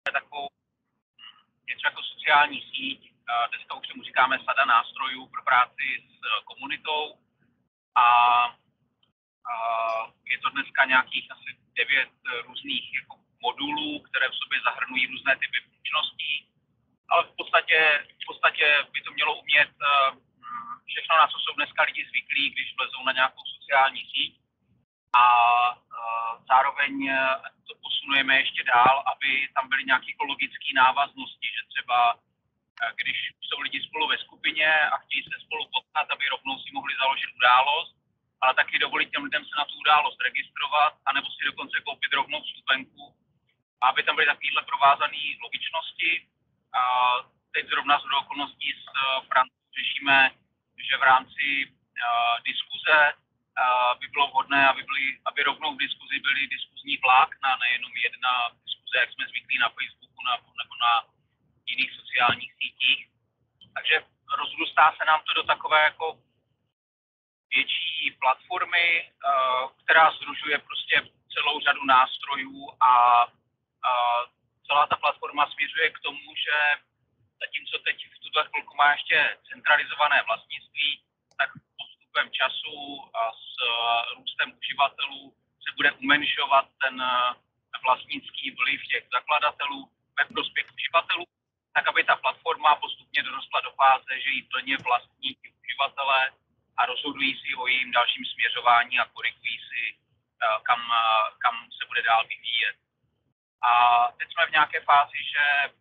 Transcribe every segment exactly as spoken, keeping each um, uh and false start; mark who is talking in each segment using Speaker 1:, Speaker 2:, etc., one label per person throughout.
Speaker 1: takovou něco jako sociální síť. Dneska už tomu říkáme sada nástrojů pro práci s komunitou a, a je to dneska nějakých asi devět různých jako modulů, které v sobě zahrnují různé typy funkčností, ale v podstatě, v podstatě by to mělo umět všechno, na co jsou dneska lidi zvyklí, když vlezou na nějakou sociální síť. A uh, zároveň to posunujeme ještě dál, aby tam byly nějaké logické návaznosti, že třeba uh, když jsou lidi spolu ve skupině a chtějí se spolu potkat, aby rovnou si mohli založit událost, ale taky dovolit těm lidem se na tu událost registrovat, anebo si dokonce koupit rovnou vstupenku, aby tam byly takovéhle provázané logičnosti. A teď zrovna z okolností s uh, Francou řešíme, že v rámci uh, diskuze uh, by bylo vhodné, aby, byly, aby rovnou v diskuzi byly diskuzní vlákna, nejenom jedna diskuze, jak jsme zvyklí na Facebooku na, nebo na jiných sociálních sítích. Takže rozrůstá se nám to do takové jako větší platformy, uh, která sdružuje prostě celou řadu nástrojů a uh, celá ta platforma směřuje k tomu, že zatímco teď v tuto chvilku má ještě centralizované vlastnictví, tak postupem času a s růstem uživatelů se bude umenšovat ten vlastnický vliv těch zakladatelů ve prospěch uživatelů, tak aby ta platforma postupně dorostla do fáze, že ji plně vlastní ti uživatelé a rozhodují si o jejím dalším směřování a korigují si, kam, kam se bude dál vyvíjet. A teď jsme v nějaké fázi, že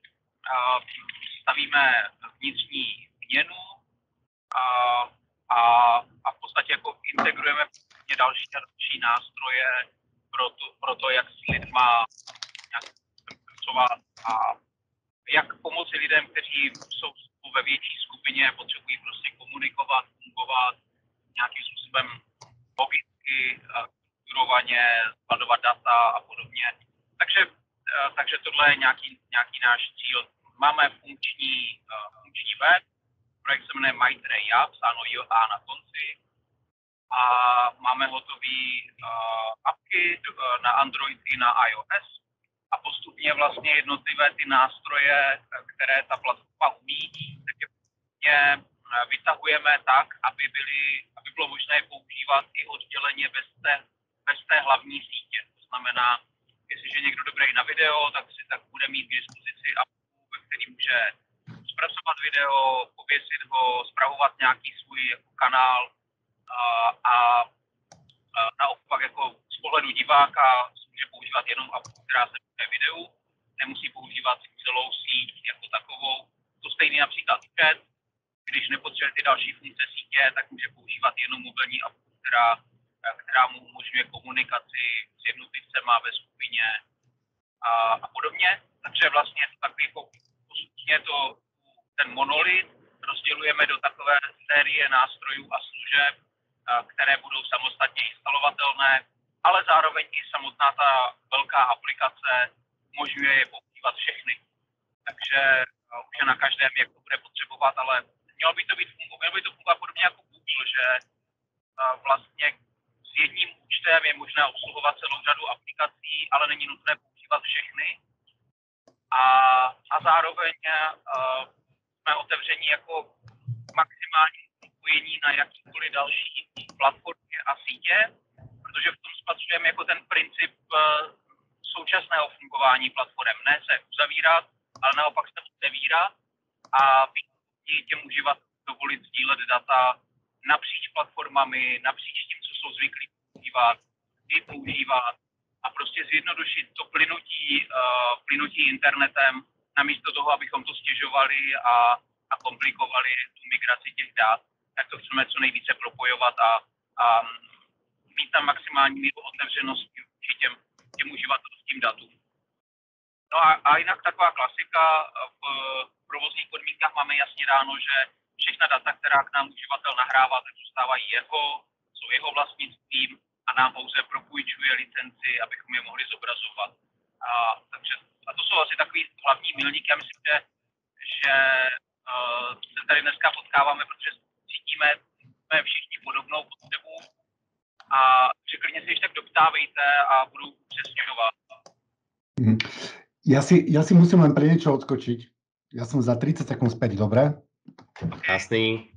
Speaker 1: stavíme vnitřní měnu a, a, a v podstatě jako integrujeme další a další nástroje pro to, pro to, jak s lidma nějak pracovat a jak pomoci lidem, kteří jsou ve větší skupině, potřebují prostě komunikovat, fungovat nějakým způsobem logicky, strukturovaně, skladovat data a podobně. Takže, takže tohle je nějaký, nějaký náš cíl. Máme funkční, uh, funkční web, projekt se jmenuje Maitreyi, psáno J A na konci. A máme hotový uh, apky uh, na Android i na iOS. A postupně vlastně jednotlivé ty nástroje, které ta platforma umí, tak je postupně uh, vytahujeme tak, aby, byly, aby bylo možné je používat i odděleně bez té, bez té hlavní sítě. To znamená, jestliže někdo dobrý na video, tak si tak bude mít k dispozici který může zpracovat video, pověsit ho, spravovat nějaký svůj jako kanál a, a, a naopak jako z pohledu diváka může používat jenom apku, která se v videu, nemusí používat celou síť jako takovou. To stejný například chat, když nepotřebuje ty další funkce sítě, tak může používat jenom mobilní apku, která, která mu umožňuje komunikaci s jednotlivcema ve skupině a, a podobně. Takže vlastně je to takový postupně to, ten monolit rozdělujeme do takové série nástrojů a služeb, které budou samostatně instalovatelné, ale zároveň i samotná ta velká aplikace umožňuje je používat všechny. Takže už je na každém, jak to bude potřebovat, ale mělo by to být mělo by to fungovat podobně jako Google, že vlastně s jedním účtem je možné obsluhovat celou řadu aplikací, ale není nutné používat všechny. A, a zároveň uh, jsme otevření jako maximální spojení na jakýkoliv další platformě a sítě, protože v tom spatřujeme jako ten princip uh, současného fungování platform. Ne se uzavírat, ale naopak se otevírat a být těm uživatelům dovolit sdílet data napříč platformami, napříč tím, co jsou zvyklí používat, i používat. A prostě zjednodušit to plynutí, uh, plynutí internetem, namísto toho, abychom to stěžovali a, a komplikovali tu migraci těch dat, tak to chceme co nejvíce propojovat a, a mít tam maximální míru otevřenosti těm, těm uživatelským datům. No a, a jinak taková klasika, v provozních podmínkách máme jasně dáno, že všechna data, která k nám uživatel nahrává, tak zůstávají jeho, jsou jeho vlastnictvím, a nám pouze propůjčuje licenci, abychom je mohli zobrazovat. A, takže, a to jsou asi takový hlavní milníky. Já myslím, že, že uh, se tady dneska potkáváme, protože cítíme jsme všichni podobnou potřebu a že klidně se ještě tak doptávejte a budu upřesňovat.
Speaker 2: Hmm. Ja si, ja si musím len pre niečo odskočiť. Ja som za tridsať sekúnd späť, dobre?
Speaker 3: Jasný.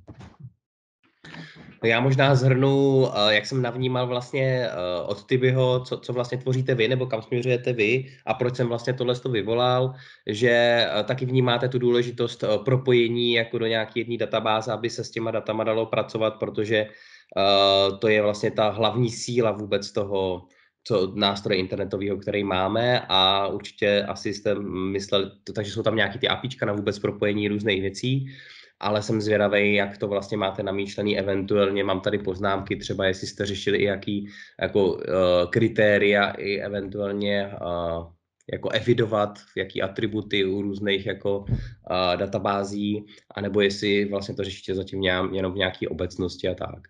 Speaker 3: Já možná zhrnu, jak jsem navnímal vlastně od Tibiho, co, co vlastně tvoříte vy, nebo kam směřujete vy a proč jsem vlastně tohle to vyvolal, že taky vnímáte tu důležitost propojení jako do nějaké jedné databáze, aby se s těma datama dalo pracovat, protože to je vlastně ta hlavní síla vůbec toho, co nástroje internetového, který máme, a určitě asi jste mysleli, takže jsou tam nějaké ty APIčka na vůbec propojení různých věcí. Ale jsem zvědavý, jak to vlastně máte namýšlený, eventuálně mám tady poznámky, třeba jestli jste řešili i jaký jako, uh, kritéria i eventuálně uh, jako evidovat, jaký atributy u různých jako uh, databází, anebo jestli vlastně to řešíte zatím nějak, jenom v nějaké obecnosti a tak.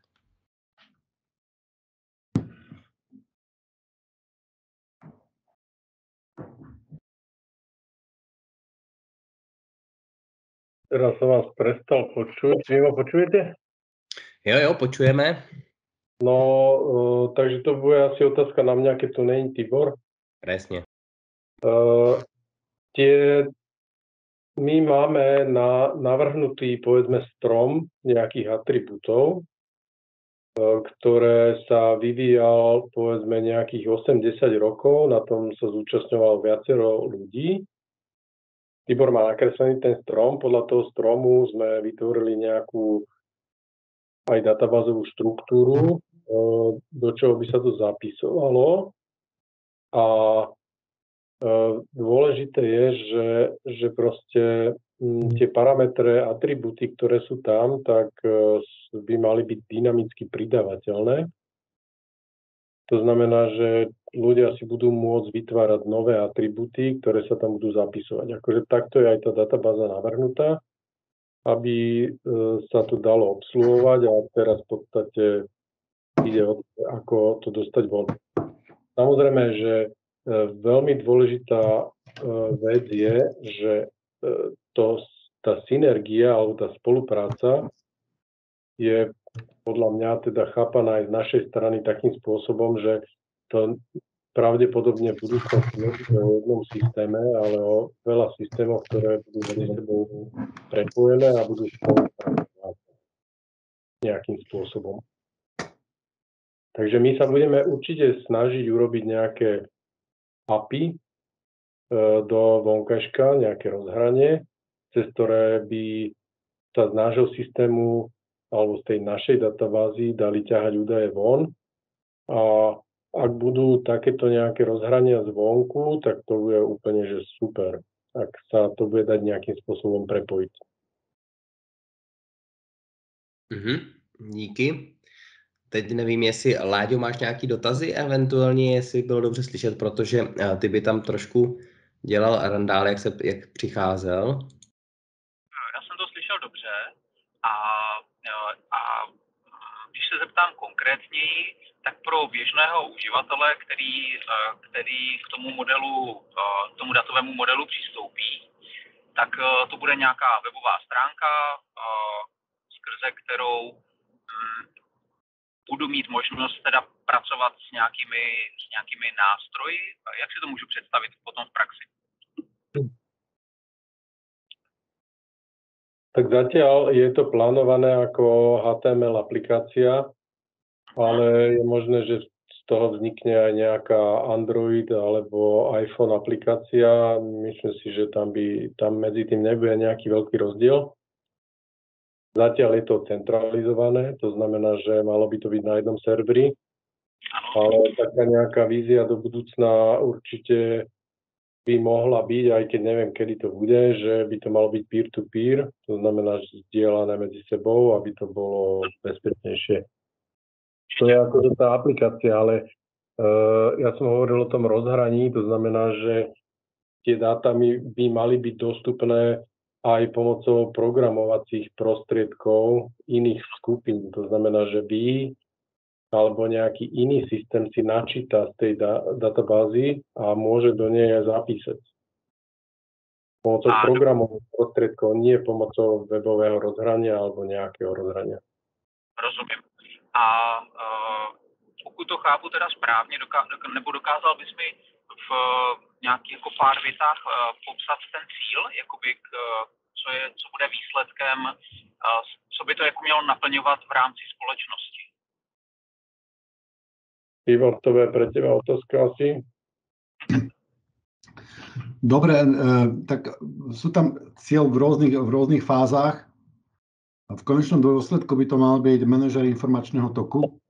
Speaker 4: Teraz som vás prestal počuť. Vy ma počujete?
Speaker 3: Jo, jo, počujeme.
Speaker 4: No, uh, takže to bude asi otázka na mňa, keď to není Tibor.
Speaker 3: Presne.
Speaker 4: Uh, tie, my máme na, navrhnutý, povedzme, strom nejakých atribútov, uh, ktoré sa vyvíjal, povedzme, nejakých osem desať rokov. Na tom sa zúčastňovalo viacero ľudí. Tibor má nakreslený ten strom, podľa toho stromu sme vytvorili nejakú aj databázovú štruktúru, do čoho by sa to zapisovalo. A dôležité je, že, že proste tie parametre, atributy, ktoré sú tam, tak by mali byť dynamicky pridávateľné. To znamená, že ľudia si budú môcť vytvárať nové atributy, ktoré sa tam budú zapisovať. Akože takto je aj tá databáza navrhnutá, aby sa to dalo obsluhovať, a teraz v podstate ide o to, ako to dostať von. Samozrejme, že veľmi dôležitá vec je, že to, tá synergia alebo tá spolupráca je podľa mňa teda chápaná aj z našej strany takým spôsobom, že to pravdepodobne v budúcnosti nebude o jednom systéme, ale o veľa systémov, ktoré budú medzi sebou prepojené a budú spolupracovať nejakým spôsobom. Takže my sa budeme určite snažiť urobiť nejaké á pé í do vonkajška, nejaké rozhranie, cez ktoré by sa z nášho systému alebo z tej našej databázy dali ťahať údaje von. A ak budú takéto nejaké rozhrania zvonku, tak to bude úplne že super, ak sa to bude dať nejakým spôsobom prepojiť.
Speaker 3: Mhm, díky. Teď nevím, jestli, Láďo, máš nějaký dotazy, eventuálně, jestli bylo dobře slyšet, protože ty by tam trošku dělal randál, jak, se, jak přicházel.
Speaker 1: Já jsem to slyšel dobře a, a když se zeptám konkrétněji, tak pro běžného uživatele, který, který k tomu modelu, k tomu datovému modelu přistoupí, tak to bude nějaká webová stránka, skrze kterou budu mít možnost teda pracovat s nějakými, s nějakými nástroji. Jak si to můžu představit potom v praxi?
Speaker 4: Tak zatiaľ je to plánované ako há té em el aplikácia, ale je možné, že z toho vznikne aj nejaká Android alebo iPhone aplikácia. Myslím si, že tam, by, tam medzi tým nebude nejaký veľký rozdiel. Zatiaľ je to centralizované, to znamená, že malo by to byť na jednom serveri, ale taká nejaká vízia do budúcna určite by mohla byť, aj keď neviem, kedy to bude, že by to malo byť peer-to-peer, to znamená, že zdieľané medzi sebou, aby to bolo bezpečnejšie. To je akože tá aplikácia, ale uh, ja som hovoril o tom rozhraní, to znamená, že tie dáta by mali byť dostupné aj pomocou programovacích prostriedkov iných skupín. To znamená, že vy alebo nejaký iný systém si načíta z tej da- databázy a môže do nej aj zapísať. Pomocou programových prostriedkov, nie pomocou webového rozhrania alebo nejakého rozhrania.
Speaker 1: Rozumím. A uh, pokud to chápu teda správně, doká- nebo dokázal bys mi v nějakých jako pár větách popsat ten cíl, jakoby k, co, je, co bude výsledkem, co by to jako mělo naplňovat v rámci společnosti.
Speaker 4: Ivor, to je pre teba otázka asi.
Speaker 2: Dobre, tak sú tam cieľ v rôznych, v rôznych fázach. A v konečnom dôsledku by to mal byť manažer informačného toku.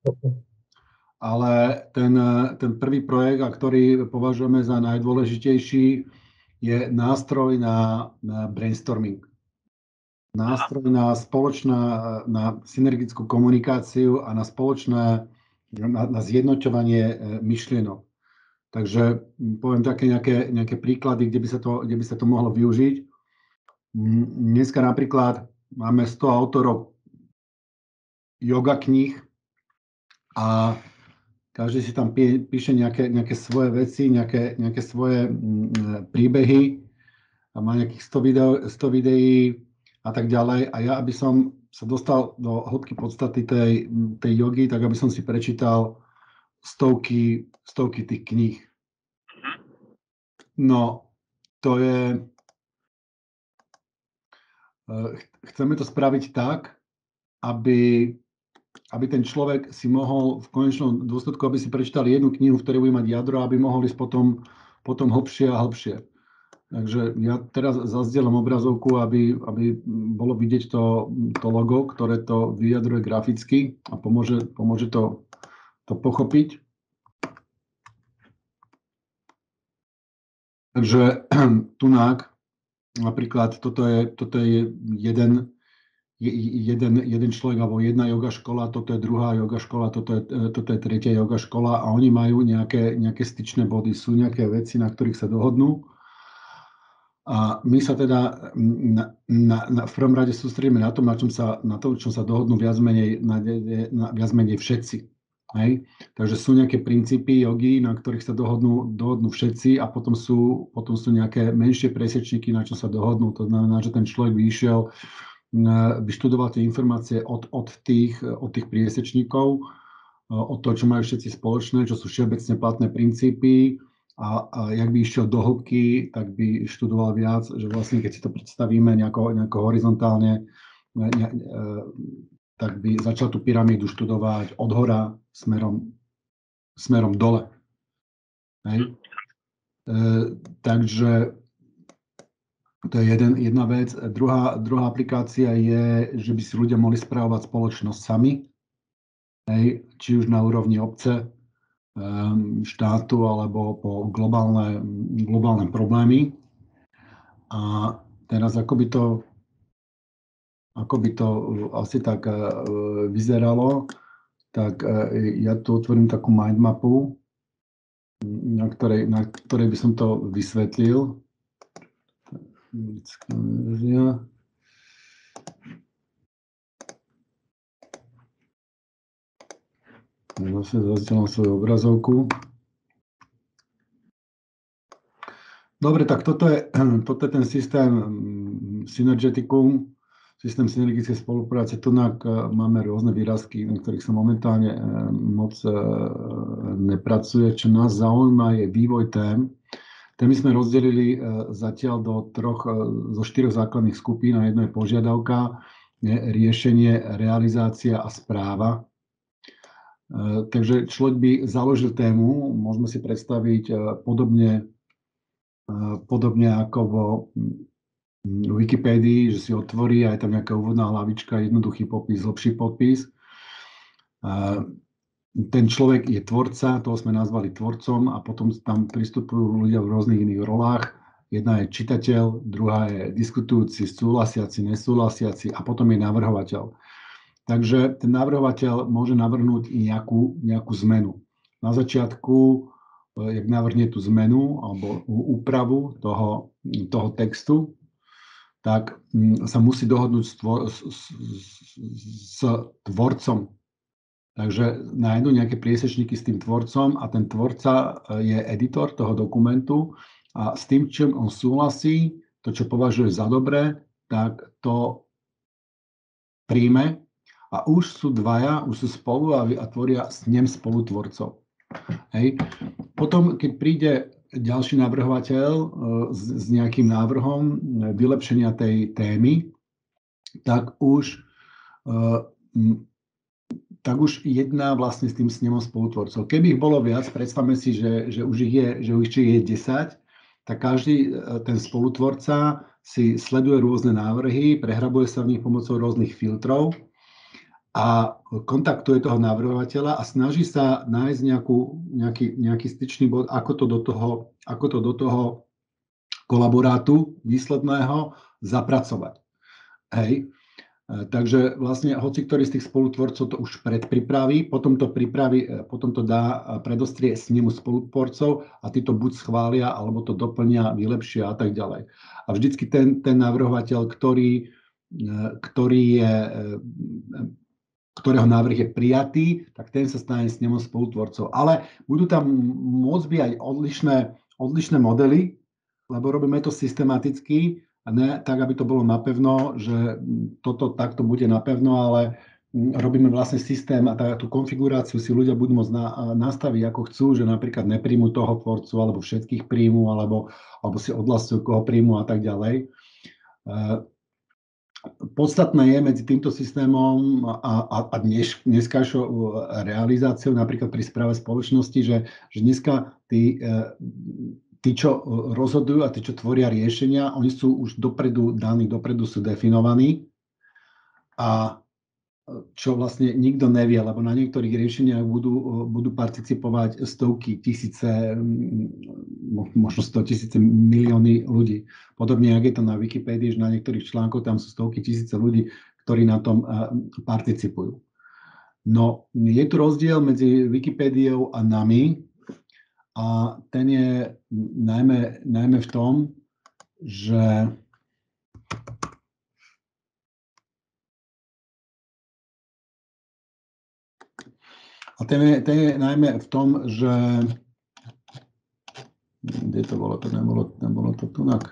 Speaker 2: Ale ten, ten prvý projekt, a ktorý považujeme za najdôležitejší, je nástroj na, na brainstorming. Nástroj na spoločná, na synergickú komunikáciu a na spoločné, na, na zjednoťovanie myšlienok. Takže poviem také nejaké, nejaké príklady, kde by, sa to, kde by sa to mohlo využiť. Dneska napríklad máme sto autorov yoga kníh a každý si tam pí, píše nejaké, nejaké svoje veci, nejaké, nejaké svoje mm, príbehy a má nejakých sto, video, sto videí a tak ďalej. A ja, aby som sa dostal do hĺbky podstaty tej, tej jogy, tak aby som si prečítal stovky, stovky tých kníh. No, to je... Chceme to spraviť tak, aby, aby ten človek si mohol v konečnom dôsledku, aby si prečítal jednu knihu, v ktorej bude mať jadro, aby mohol ísť potom, potom hlbšie a hlbšie. Takže ja teraz zazdielam obrazovku, aby, aby bolo vidieť to, to logo, ktoré to vyjadruje graficky a pomôže, pomôže to, to pochopiť. Takže tunák, napríklad toto je, toto je jeden, jeden, jeden človek alebo jedna yoga škola, toto je druhá yoga škola, toto je, toto je tretia yoga škola a oni majú nejaké, nejaké styčné body, sú nejaké veci, na ktorých sa dohodnú. A my sa teda na, na, na, v prvom rade sústredíme na tom, na čom sa, na to, čom sa dohodnú viac menej, na, na, viac menej všetci. Hej. Takže sú nejaké princípy jogy, na ktorých sa dohodnú, dohodnú všetci a potom sú, potom sú nejaké menšie presečníky, na čo sa dohodnú. To znamená, že ten človek vyšiel, vyštudoval tie informácie od, od, tých, od tých priesečníkov, od toho, čo majú všetci spoločné, čo sú všeobecne platné princípy a, a jak by išiel do hĺbky, tak by študoval viac, že vlastne keď si to predstavíme nejako, nejako horizontálne, ne, ne, tak by začal tú pyramídu študovať od hora smerom, smerom dole. Hej. E, takže to je jeden, jedna vec. Druhá, druhá aplikácia je, že by si ľudia mohli správovať spoločnosť sami, hej, či už na úrovni obce, štátu alebo po globálne, globálne problémy. A teraz ako by to Ako by to asi tak vyzeralo, tak ja tu otvorím takú mindmapu, na ktorej, na ktorej by som to vysvetlil. Zase zazdielam svoju obrazovku. Dobre, tak toto je, toto je ten systém Synergeticum, systém synergickej spolupráce. Tu máme rôzne výrazky, na ktorých sa momentálne moc nepracuje. Čo nás zaujíma je vývoj tém. Témy sme rozdelili zatiaľ do troch, zo štyroch základných skupín. A jedno je požiadavka, je riešenie, realizácia a správa. Takže človek by založil tému, môžeme si predstaviť podobne, podobne ako vo v Wikipédii, že si otvorí a je tam nejaká úvodná hlavička, jednoduchý popis, lepší popis. Ten človek je tvorca, toho sme nazvali tvorcom a potom tam pristupujú ľudia v rôznych iných rolách. Jedna je čitateľ, druhá je diskutujúci, súhlasiaci, nesúhlasiaci a potom je navrhovateľ. Takže ten navrhovateľ môže navrhnúť i nejakú, nejakú zmenu. Na začiatku, jak navrhne tú zmenu alebo úpravu toho, toho textu, tak sa musí dohodnúť s, tvor, s, s, s tvorcom. Takže nájdu nejaké priesečníky s tým tvorcom a ten tvorca je editor toho dokumentu a s tým, čím on súhlasí, to, čo považuje za dobré, tak to príjme a už sú dvaja, už sú spolu a, a tvoria s ním spolutvorcov. Hej. Potom, keď príde ďalší navrhovateľ s, s nejakým návrhom vylepšenia tej témy, tak už, tak už jedná vlastne s tým snemom spolutvorcov. Keby ich bolo viac, predstavme si, že, že už ich je, že už je desať, tak každý ten spolutvorca si sleduje rôzne návrhy, prehrabuje sa v nich pomocou rôznych filtrov a kontaktuje toho navrhovateľa a snaží sa nájsť nejakú, nejaký, nejaký styčný bod, ako to do toho, ako to do toho kolaborátu výsledného zapracovať. Hej. Takže vlastne hoci ktorý z tých spolutvorcov to už predpripraví, potom to pripraví, potom to dá, predostrie snemu spolutvorcov a tí to buď schvália, alebo to doplnia, vylepšia a tak ďalej. A vždycky ten, ten navrhovateľ, ktorý, ktorý je, ktorého návrh je prijatý, tak ten sa stane snemom spolutvorcov. Ale budú tam môcť byť aj odlišné, odlišné modely, lebo robíme to systematicky, a ne tak, aby to bolo napevno, že toto takto bude napevno, ale robíme vlastne systém a tá, tú konfiguráciu si ľudia budú môcť na, nastaviť ako chcú, že napríklad nepríjmu toho tvorcu, alebo všetkých príjmu, alebo, alebo si odhlasujú, koho príjmu a tak ďalej. Podstatné je medzi týmto systémom a, a, a dnes, dneskajšou realizáciou, napríklad pri správe spoločnosti, že, že dneska tí Tí, čo rozhodujú a tí, čo tvoria riešenia, oni sú už dopredu daní, dopredu sú definovaní a čo vlastne nikto nevie, lebo na niektorých riešeniach budú, budú participovať stovky, tisíce, možno sto tisíce, milióny ľudí. Podobne, jak je to na Wikipédii, že na niektorých článkoch tam sú stovky, tisíce ľudí, ktorí na tom participujú. No, je tu rozdiel medzi Wikipédiou a nami, a ten je najmä, najmä v tom, že a ten je, ten je najmä v tom, že kde to bolo, to nebolo, nebolo to tunak.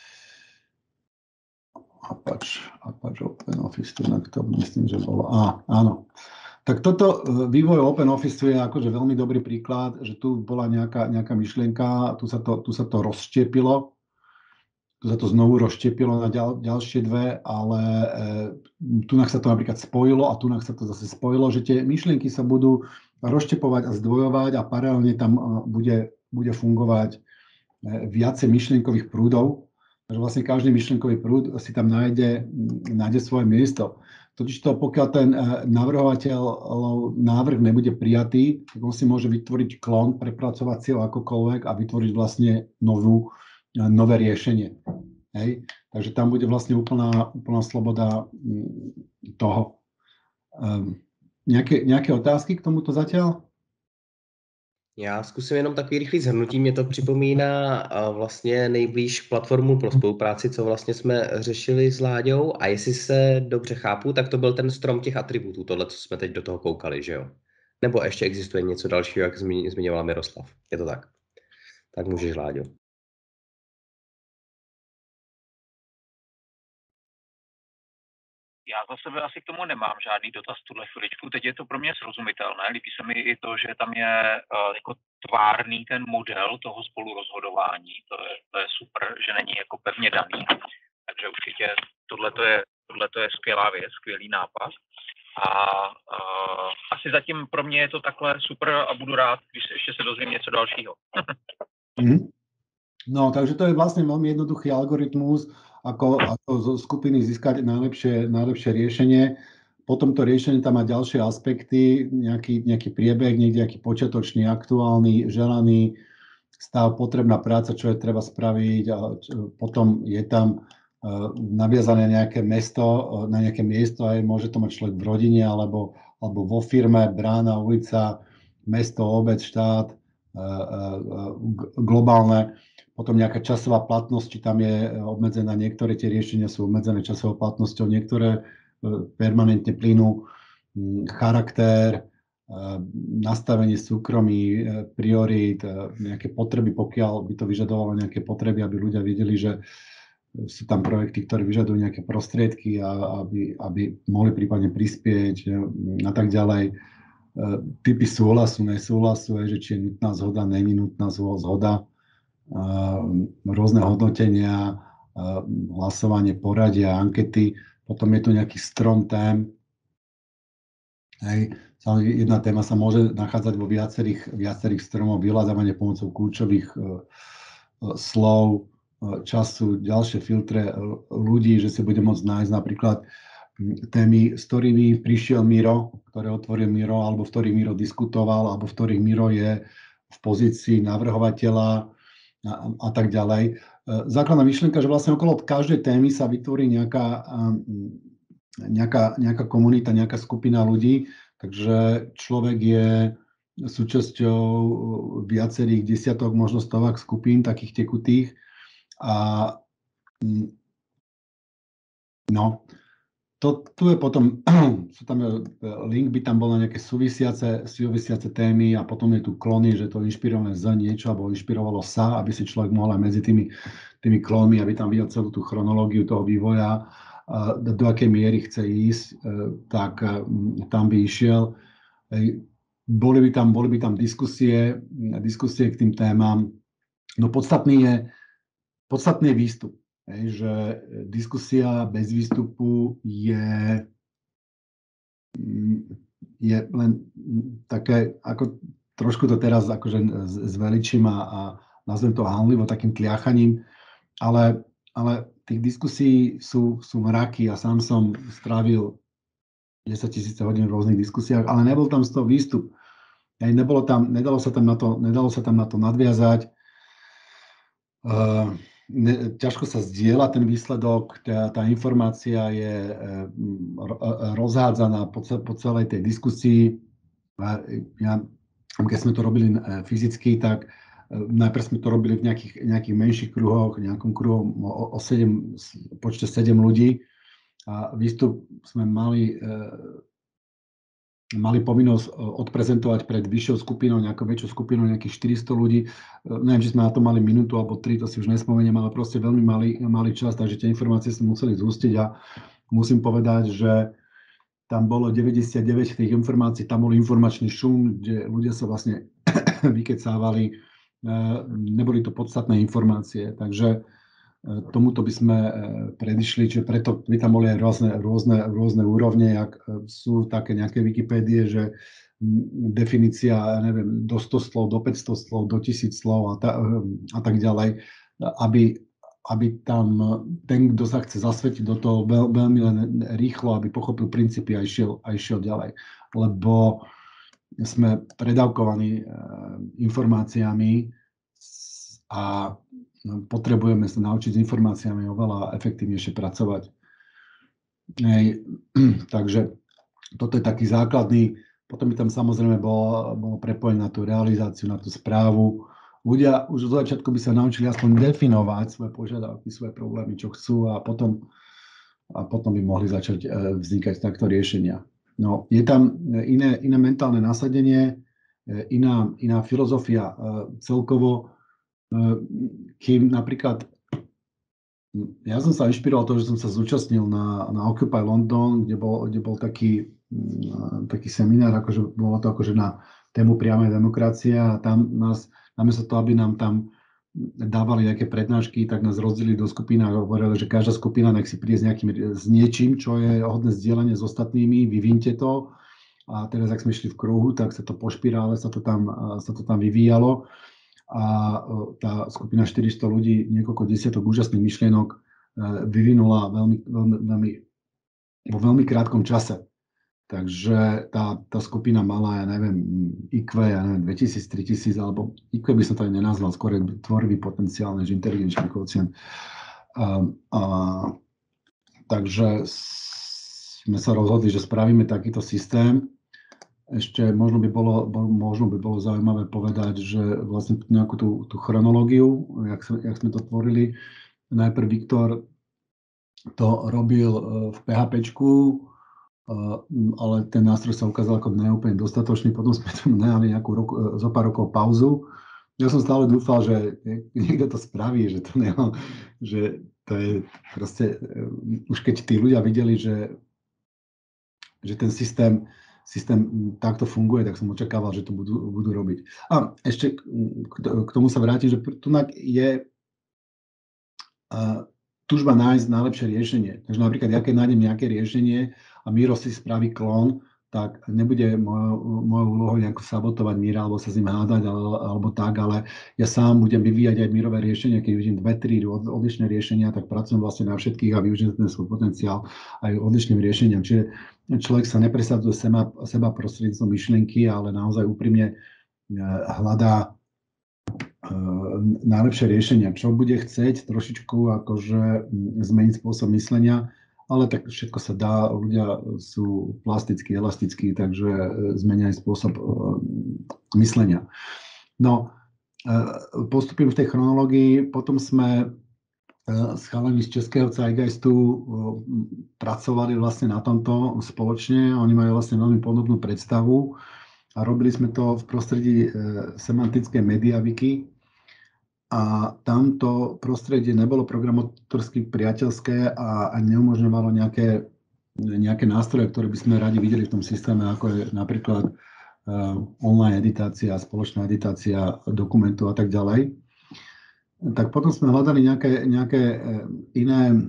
Speaker 2: Apache, Apache Open Office, tunak to myslím, že bolo. Á, áno. Tak toto vývoj Open Office je akože veľmi dobrý príklad, že tu bola nejaká, nejaká myšlienka, tu sa, to, tu sa to rozštiepilo, tu sa to znovu rozštiepilo na ďal, ďalšie dve, ale e, tunak sa to napríklad spojilo a tunak sa to zase spojilo, že tie myšlienky sa budú rozštiepovať a zdvojovať a paralelne tam bude, bude fungovať viacej myšlienkových prúdov, takže vlastne každý myšlienkový prúd si tam nájde, nájde svoje miesto. Totižto pokiaľ ten navrhovateľov návrh nebude prijatý, tak on si môže vytvoriť klon, prepracovať si ho akokoľvek a vytvoriť vlastne novú, nové riešenie. Hej? Takže tam bude vlastne úplná, úplná sloboda toho. Nejaké, nejaké otázky k tomuto zatiaľ?
Speaker 3: Já zkusím jenom takový rychlý shrnutí. Mě to připomíná vlastně nejblíž platformu pro spolupráci, co vlastně jsme řešili s Láďou. A jestli se dobře chápu, tak to byl ten strom těch atributů, tohle, co jsme teď do toho koukali, že jo? Nebo ještě existuje něco dalšího, jak zmiňoval Miroslav. Je to tak? Tak můžeš, Láďo.
Speaker 1: Já za sebe asi k tomu nemám žádný dotaz v tuhle chviličku. Teď je to pro mě srozumitelné. Líbí se mi i to, že tam je uh, jako tvárný ten model toho spolurozhodování. To je, to je super, že není jako pevně daný. Takže určitě tohleto je, tohleto je skvělá věc, skvělý nápad. A uh, asi zatím pro mě je to takhle super a budu rád, když ještě se dozvím něco dalšího.
Speaker 2: mm. No, takže to je vlastne veľmi jednoduchý algoritmus, ako, ako zo skupiny získať najlepšie, najlepšie riešenie. Potom to riešenie tam má ďalšie aspekty, nejaký, nejaký priebeh, niekde nejaký počiatočný, aktuálny, želaný stav, potrebná práca, čo je treba spraviť. A potom je tam uh, naviazané nejaké mesto, uh, na nejaké miesto, aj môže to mať človek v rodine, alebo, alebo vo firme, brána, ulica, mesto, obec, štát, uh, uh, globálne. Potom nejaká časová platnosť, či tam je obmedzená, niektoré tie riešenia sú obmedzené časovou platnosťou, niektoré permanentne plynú, charakter, nastavenie súkromí, priorít, nejaké potreby, pokiaľ by to vyžadovalo nejaké potreby, aby ľudia videli, že sú tam projekty, ktoré vyžadujú nejaké prostriedky a aby, aby mohli prípadne prispieť a tak ďalej. typy súhlasu, nesúhlasu, že či je nutná zhoda, není nutná zhoda, rôzne hodnotenia, hlasovanie, poradia, ankety, potom je tu nejaký strom tém. Hej. Jedna téma sa môže nachádzať vo viacerých, viacerých stromov, vyhľadávanie pomocou kľúčových slov, času, ďalšie filtre ľudí, že si bude môcť nájsť napríklad témy, s ktorými prišiel Miro, ktoré otvoril Miro, alebo v ktorých Miro diskutoval, alebo v ktorých Miro je v pozícii navrhovateľa a, a tak ďalej. Základná myšlienka, že vlastne okolo každej témy sa vytvorí nejaká, nejaká, nejaká komunita, nejaká skupina ľudí, takže človek je súčasťou viacerých desiatok, možno stovák skupín takých tekutých. A no, to, tu je potom, sú tam, link by tam bol na nejaké súvisiace, súvisiace témy a potom je tu klony, že to inšpirované z niečo, alebo inšpirovalo sa, aby si človek mohol aj medzi tými, tými klonmi, aby tam videl celú tú chronológiu toho vývoja, do akej miery chce ísť, tak tam by išiel. Boli by tam, boli by tam diskusie, diskusie k tým témam. No podstatný je, podstatný je výstup. Hej, že diskusia bez výstupu je, je len také, ako trošku to teraz akože zveličím a, a nazvem to hanlivo takým tliachaním, ale, ale tých diskusí sú, sú mraky a sám som strávil desaťtisíce hodín v rôznych diskusiách, ale nebol tam z toho výstup. Hej, nebolo tam, nedalo sa tam na to, nedalo sa tam na to nadviazať. Uh, ne, ťažko sa zdieľa ten výsledok, tá, tá informácia je e, rozhádzaná po, po celej tej diskusii. Ja, keď sme to robili e, fyzicky, tak e, najprv sme to robili v nejakých, nejakých menších kruhoch, nejakom kruhom o, o sedem, počte sedem ľudí a výstup sme mali e, mali povinnosť odprezentovať pred vyššou skupinou, nejakou väčšou skupinou, nejakých štyristo ľudí. Neviem, či sme na to mali minútu alebo tri, to si už nespomeniem, ale proste veľmi malý, malý čas, takže tie informácie sme museli zhustiť a musím povedať, že tam bolo deväťdesiatdeväť tých informácií, tam bol informačný šum, kde ľudia sa vlastne vykecávali, neboli to podstatné informácie, takže tomuto by sme predišli, čiže preto by tam boli aj rôzne, rôzne, rôzne úrovne, jak sú také nejaké Wikipédie, že definícia, neviem, do sto slov, do päťsto slov, do tisíc slov a, ta, a tak ďalej, aby, aby tam ten, kto sa chce zasvetiť do toho veľ, veľmi len rýchlo, aby pochopil princípy a išiel, a išiel ďalej. Lebo sme predávkovaní informáciami a potrebujeme sa naučiť s informáciami oveľa efektívnejšie pracovať. Hej, takže toto je taký základný, potom by tam samozrejme bolo, bolo prepojenie na tú realizáciu, na tú správu. Ľudia už od začiatku by sa naučili aspoň definovať svoje požiadavky, svoje problémy, čo chcú a potom, a potom by mohli začať vznikať takto riešenia. No, je tam iné, iné mentálne nasadenie, iná, iná filozofia celkovo. Kým napríklad, ja som sa inšpiroval to, že som sa zúčastnil na, na Occupy London, kde bol, kde bol taký, taký seminár, akože bolo to akože na tému priamej demokracie a tam nás, namiesto toho, aby nám tam dávali nejaké prednášky, tak nás rozdelili do skupín a hovorili, že každá skupina nech si príde s, nejakým, s niečím, čo je hodné zdieľanie s ostatnými, vyvinte to. A teraz, ak sme išli v kruhu, tak sa to po špirále, sa to tam, sa to tam vyvíjalo. A tá skupina štyristo ľudí, niekoľko desiatok úžasných myšlienok vyvinula veľmi, veľmi, veľmi, vo veľmi krátkom čase. Takže tá, tá skupina mala, ja neviem, í kvé, ja neviem, dvetisíc, tritisíc, alebo í kvé by som to aj nenazval, skôr tvorivý potenciál, než inteligenčný kvocient. A, a, takže sme sa rozhodli, že spravíme takýto systém. Ešte možno by bolo, možno by bolo zaujímavé povedať, že vlastne nejakú tú, tú chronológiu, jak, jak sme to tvorili, najprv Viktor to robil v PHPčku, ale ten nástroj sa ukázal ako neúplne dostatočný, potom sme tam nehali nejakú roku, zo pár rokov pauzu. Ja som stále dúfal, že niekto to spraví, že to, neho, že to je proste, už keď tí ľudia videli, že, že ten systém systém takto funguje, tak som očakával, že to budú, budú robiť. A ešte k tomu sa vrátim, že tunak je tužba nájsť najlepšie riešenie. Takže napríklad, ja keď nájdem nejaké riešenie a Miro si spraví klón, tak nebude mojou, mojou úlohou nejako sabotovať Mira alebo sa s ním hádať alebo, alebo tak, ale ja sám budem vyvíjať aj Mirové riešenia, keď vidím dve, tri odlišné riešenia, tak pracujem vlastne na všetkých a využijem ten svoj potenciál aj odlišným riešeniam. Čiže človek sa nepresadzuje seba, seba prostredníctvom myšlienky, ale naozaj úprimne hľadá najlepšie riešenia, čo bude chcieť trošičku akože zmeniť spôsob myslenia, ale tak všetko sa dá, ľudia sú plastickí, elastickí, takže zmenia aj spôsob myslenia. No, postupím v tej chronológii, potom sme s chalami z českého Zeitgeistu pracovali vlastne na tomto spoločne, oni majú vlastne veľmi podobnú predstavu a robili sme to v prostredí semantickej mediaviky. A tamto prostredie nebolo programátorsky priateľské a, a neumožňovalo nejaké, nejaké nástroje, ktoré by sme radi videli v tom systéme, ako je napríklad uh, online editácia, spoločná editácia dokumentov a tak ďalej. Tak potom sme hľadali nejaké, nejaké iné...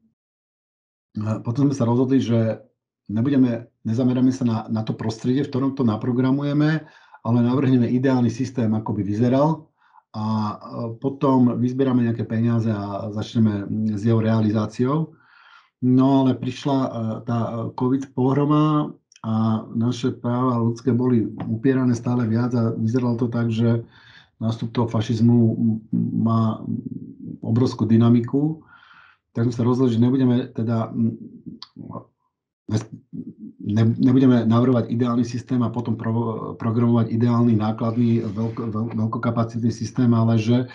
Speaker 2: Potom sme sa rozhodli, že nebudeme, nezameráme sa na, na to prostredie, v ktorom to naprogramujeme, ale navrhneme ideálny systém, ako by vyzeral, a potom vyzbierame nejaké peniaze a začneme s jeho realizáciou. No ale prišla tá COVID pohroma a naše práva ľudské boli upierané stále viac a vyzeralo to tak, že nástup toho fašizmu má obrovskú dynamiku. Tak sme sa rozhodli, že nebudeme teda nebudeme navrhovať ideálny systém a potom pro, programovať ideálny nákladný veľko, veľ, veľkokapacitný systém, ale že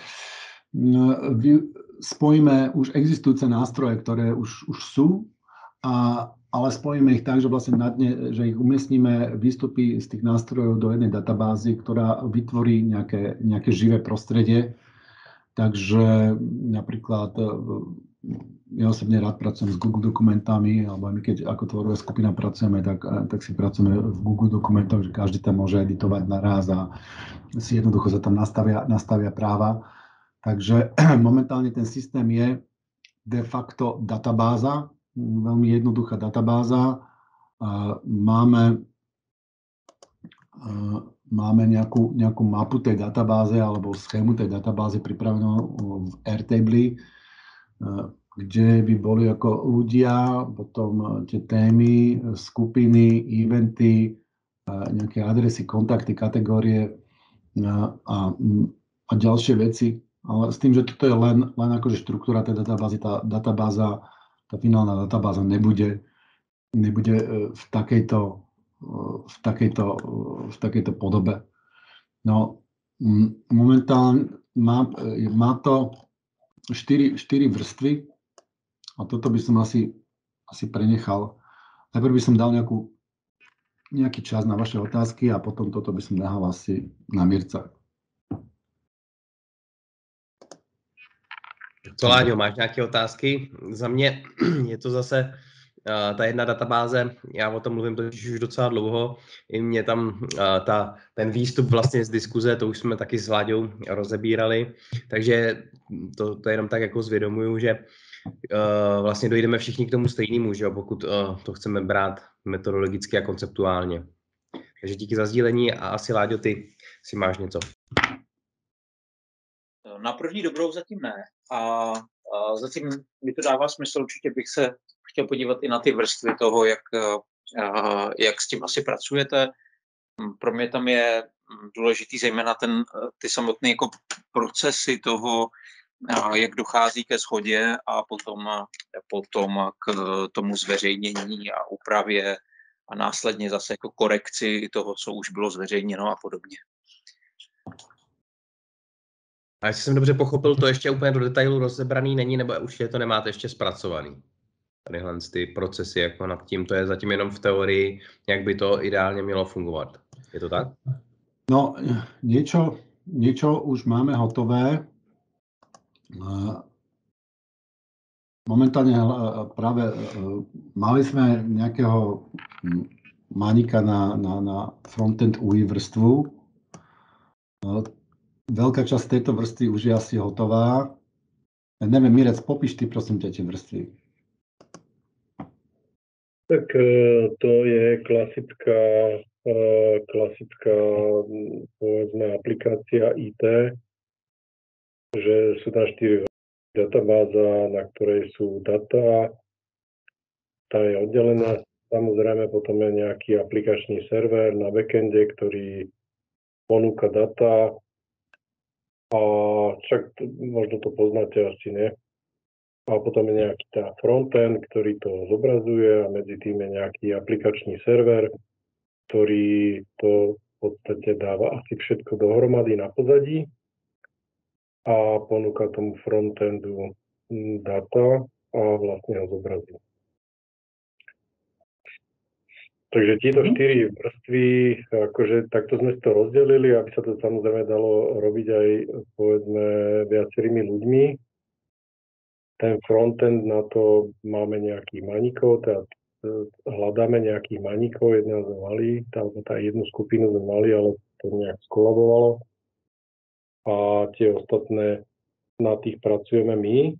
Speaker 2: spojíme už existujúce nástroje, ktoré už, už sú, a, ale spojíme ich tak, že vlastne na dne, že ich umiestnime výstupy z tých nástrojov do jednej databázy, ktorá vytvorí nejaké, nejaké živé prostredie. Takže napríklad ja osobne rád pracujem s Google dokumentami, alebo my keď ako tvorová skupina pracujeme, tak, tak si pracujeme v Google dokumentoch, že každý tam môže editovať naraz a si jednoducho sa tam nastavia, nastavia práva. Takže momentálne ten systém je de facto databáza, veľmi jednoduchá databáza. Máme, máme nejakú, nejakú mapu tej databáze alebo schému tej databázy pripravenú v Airtable, kde by boli ako ľudia, potom tie témy, skupiny, eventy, nejaké adresy, kontakty, kategórie a, a ďalšie veci. Ale s tým, že toto je len, len akože štruktúra tej databázy, tá databáza, tá finálna databáza nebude, nebude v takejto, v takejto, v takejto podobe. No, momentálne má, má to štyri, štyri vrstvy. A toto by som asi, asi prenechal. Najprv by som dal nejakú, nejaký čas na vaše otázky a potom toto by som nehal asi na Mirca.
Speaker 3: Co, Láďo, máš nějaké otázky? Za mě je to zase uh, ta jedna databáze, já o tom mluvím totiž už docela dlouho, i mě tam uh, ta, ten výstup vlastně z diskuze, to už jsme taky s Láďou rozebírali, takže to, to jenom tak jako zvědomuju, že Uh, vlastně dojdeme všichni k tomu stejnému, že jo, pokud uh, to chceme brát metodologicky a konceptuálně. Takže díky za sdílení a asi, Láďo, ty si máš něco.
Speaker 5: Na první dobrou zatím ne. A, a zatím mi to dává smysl, určitě bych se chtěl podívat i na ty vrstvy toho, jak, a, jak s tím asi pracujete. Pro mě tam je důležitý zejména ten, ty samotné jako procesy toho, jak dochází ke shodě a potom, potom k tomu zveřejnění a úpravě a následně zase jako korekci toho, co už bylo zveřejněno a podobně.
Speaker 3: A jestli jsem dobře pochopil, to ještě úplně do detailu rozebraný není, nebo už je to nemáte ještě zpracovaný? Tadyhle ty procesy jako nad tím, to je zatím jenom v teorii, jak by to ideálně mělo fungovat. Je to tak?
Speaker 2: No, niečo, niečo už máme hotové. Momentálne práve mali sme nejakého Manika na, na, na frontend U I vrstvu. Veľká časť tejto vrstvy už je asi hotová. Ja neviem, Mirec, popíš ty prosím ťa tie vrstvy.
Speaker 4: Tak to je klasická, klasická povedzme, aplikácia í té, že sú tam štyri databáza, na ktorej sú data, tá je oddelená. Samozrejme potom je nejaký aplikačný server na backende, ktorý ponúka data. A však možno to poznáte asi, ne? A potom je nejaký tá frontend, ktorý to zobrazuje a medzi tým je nejaký aplikačný server, ktorý to v podstate dáva asi všetko dohromady na pozadí a ponúka tomu frontendu data a vlastne ho zobrazí. Takže tieto štyri vrstvy, akože takto sme to rozdelili, aby sa to samozrejme dalo robiť aj povedzme viacerými ľuďmi. Ten frontend, na to máme nejakých maníkov, teda hľadáme nejakých maníkov, jedného sme mali, tá, tá jednu skupinu sme mali, ale to nejak skolabovalo. A tie ostatné, na tých pracujeme my.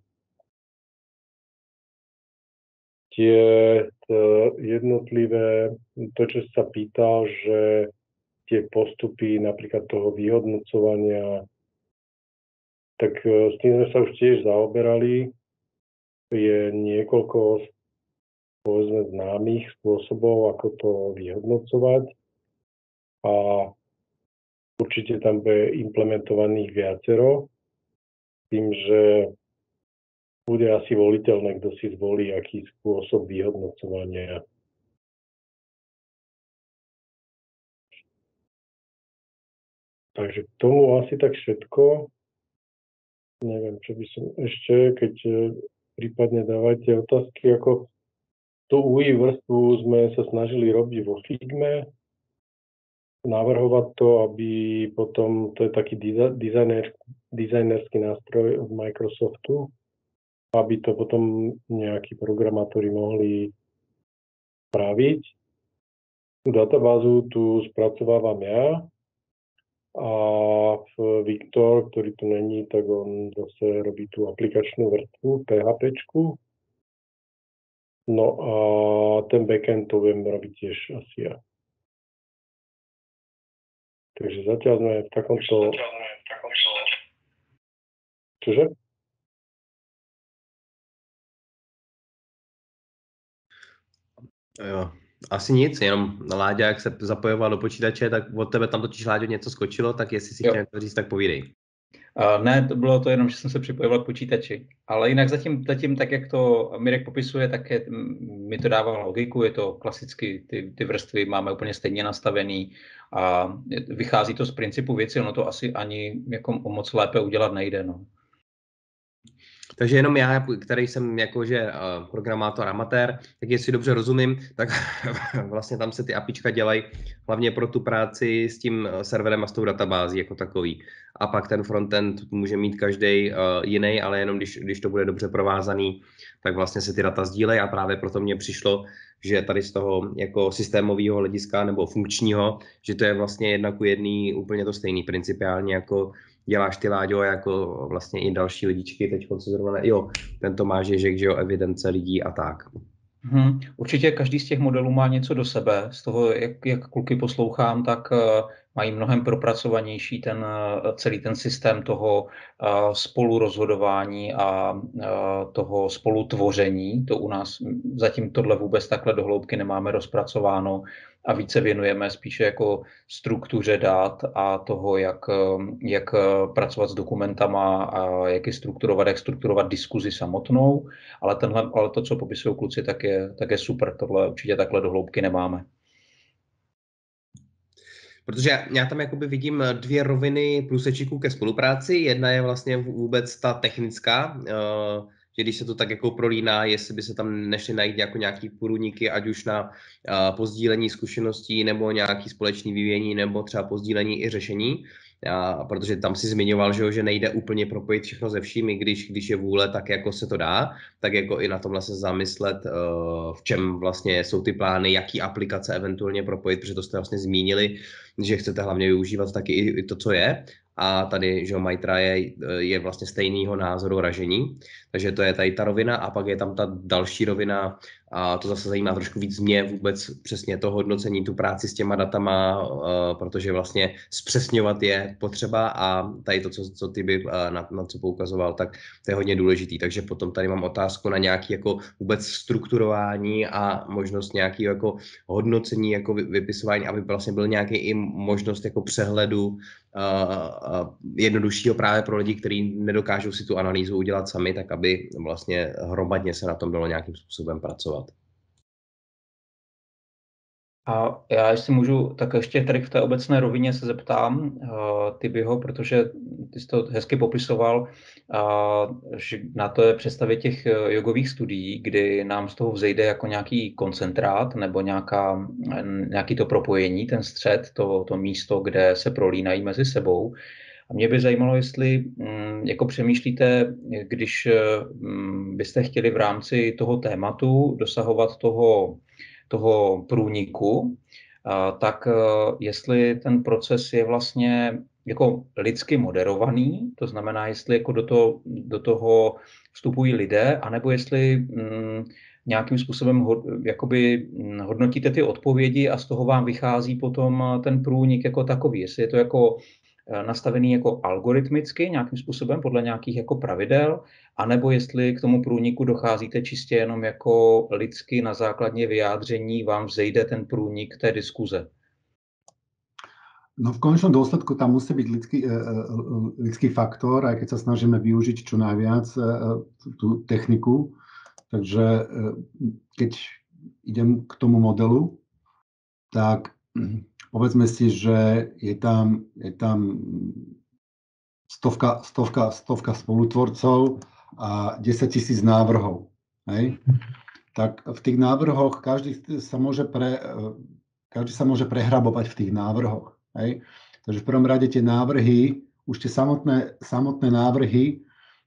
Speaker 4: Tie jednotlivé, to, čo sa pýtal, že tie postupy napríklad toho vyhodnocovania, tak s tým sme sa už tiež zaoberali. Je niekoľko, povedzme, známych spôsobov, ako to vyhodnocovať a určite tam bude implementovaných viacero, tým, že bude asi voliteľné, kto si zvolí, aký spôsob vyhodnocovania. Takže k tomu asi tak všetko. Neviem, čo by som ešte, keď prípadne dávajte otázky, ako tú ú í vrstvu sme sa snažili robiť vo Figme, navrhovať to, aby potom, to je taký dizajner, dizajnerský nástroj od Microsoftu, aby to potom nejakí programátori mohli spraviť. Tú databázu tu spracovávam ja a Viktor, ktorý tu není, tak on zase robí tú aplikačnú vrstvu, PHPčku. No a ten backend to viem robiť tiež asi ja. Takže zatiaľ sme v takomto... Čože?
Speaker 3: Jo. Asi nic, jenom Láďa, jak se zapojoval do počítače, tak od tebe tam totiž, Láďo, něco skočilo, tak jestli si chtěl něco říct, tak povídej.
Speaker 5: Uh, ne, to bylo to jenom, že jsem se připojoval k počítači. Ale jinak zatím, zatím tak, jak to Mirek popisuje, tak je, mi to dává logiku, je to klasicky, ty, ty vrstvy máme úplně stejně nastavený a vychází to z principu věci, ono to asi ani jako moc lépe udělat nejde. No.
Speaker 3: Takže jenom já, který jsem jakože uh, programátor amatér, tak jestli dobře rozumím, tak vlastně tam se ty apička dělají hlavně pro tu práci s tím serverem a s tou databází jako takový. A pak ten frontend může mít každý uh, jiný, ale jenom když, když to bude dobře provázaný, tak vlastně se ty data sdílejí a právě proto mně přišlo, že tady z toho jako systémového hlediska nebo funkčního, že to je vlastně jedna ku jedný úplně to stejný principiálně jako děláš ty, Láďo, jako vlastně i další lidičky, teď se zrovna, jo, ten Tomáš Ježek, že jo, evidence lidí a tak.
Speaker 5: Hmm, určitě každý z těch modelů má něco do sebe. Z toho, jak, jak kluky poslouchám, tak uh, mají mnohem propracovanější ten uh, celý ten systém toho uh, spolurozhodování a uh, toho spolutvoření. To u nás zatím tohle vůbec takhle do hloubky nemáme rozpracováno a více věnujeme spíše jako struktuře dat a toho, jak, jak pracovat s dokumentama a jak je strukturovat, jak strukturovat diskuzi samotnou, ale, tenhle, ale to, co popisují kluci, tak je, tak je super, tohle určitě takhle do hloubky nemáme.
Speaker 3: Protože já tam jakoby vidím dvě roviny plusečíků ke spolupráci. Jedna je vlastně vůbec ta technická, že když se to tak jako prolíná, jestli by se tam nešli najít jako nějaký průniky, ať už na pozdílení zkušeností nebo nějaký společný vyvíjení nebo třeba pozdílení i řešení. A protože tam si zmiňoval, že, jo, že nejde úplně propojit všechno ze vším, i když, když je vůle, tak jako se to dá, tak jako i na tomhle se zamyslet, v čem vlastně jsou ty plány, jaký aplikace eventuálně propojit, protože to jste vlastně zmínili, že chcete hlavně využívat taky i to, co je. A tady, že Maitra je, je vlastně stejného názoru ražení, takže to je tady ta rovina a pak je tam ta další rovina a to zase zajímá trošku víc mě vůbec přesně to hodnocení, tu práci s těma datama, protože vlastně zpřesňovat je potřeba a tady to, co, co ty by na, na co poukazoval, tak to je hodně důležitý, takže potom tady mám otázku na nějaký jako vůbec strukturování a možnost nějakého jako hodnocení, jako vypisování, aby vlastně byl nějaký i možnost jako přehledu jednoduššího právě pro lidi, kteří nedokážou si tu analýzu udělat sami, tak aby vlastně hromadně se na tom dalo nějakým způsobem pracovat.
Speaker 5: A já, jestli můžu, tak ještě tady v té obecné rovině se zeptám uh, Tibiho, protože ty jsi to hezky popisoval, uh, že na to je představě těch jogových studií, kdy nám z toho vzejde jako nějaký koncentrát nebo nějaká, nějaký to propojení, ten střed, to, to místo, kde se prolínají mezi sebou. A mě by zajímalo, jestli um, jako přemýšlíte, když um, byste chtěli v rámci toho tématu dosahovat toho toho průniku, tak jestli ten proces je vlastně jako lidsky moderovaný, to znamená, jestli jako do toho, do toho vstupují lidé, anebo jestli mm, nějakým způsobem ho, jakoby hodnotíte ty odpovědi a z toho vám vychází potom ten průnik jako takový. Jestli je to jako nastavený jako algoritmicky, nějakým způsobem podle nějakých jako pravidel, anebo jestli k tomu průniku docházíte čistě jenom jako lidsky na základě vyjádření vám vzejde ten průnik té diskuze.
Speaker 2: No v konečnom dôsledku tam musí byť lidský, lidský faktor, aj keď sa snažíme využiť čo najviac tú techniku. Takže keď idem k tomu modelu, tak povedzme si, že je tam, je tam stovka, stovka, stovka spolutvorcov a desaťtisíc návrhov. Hej? Tak v tých návrhoch každý sa môže, pre, každý sa môže prehrabovať v tých návrhoch. Hej? Takže v prvom rade tie návrhy, už tie samotné, samotné návrhy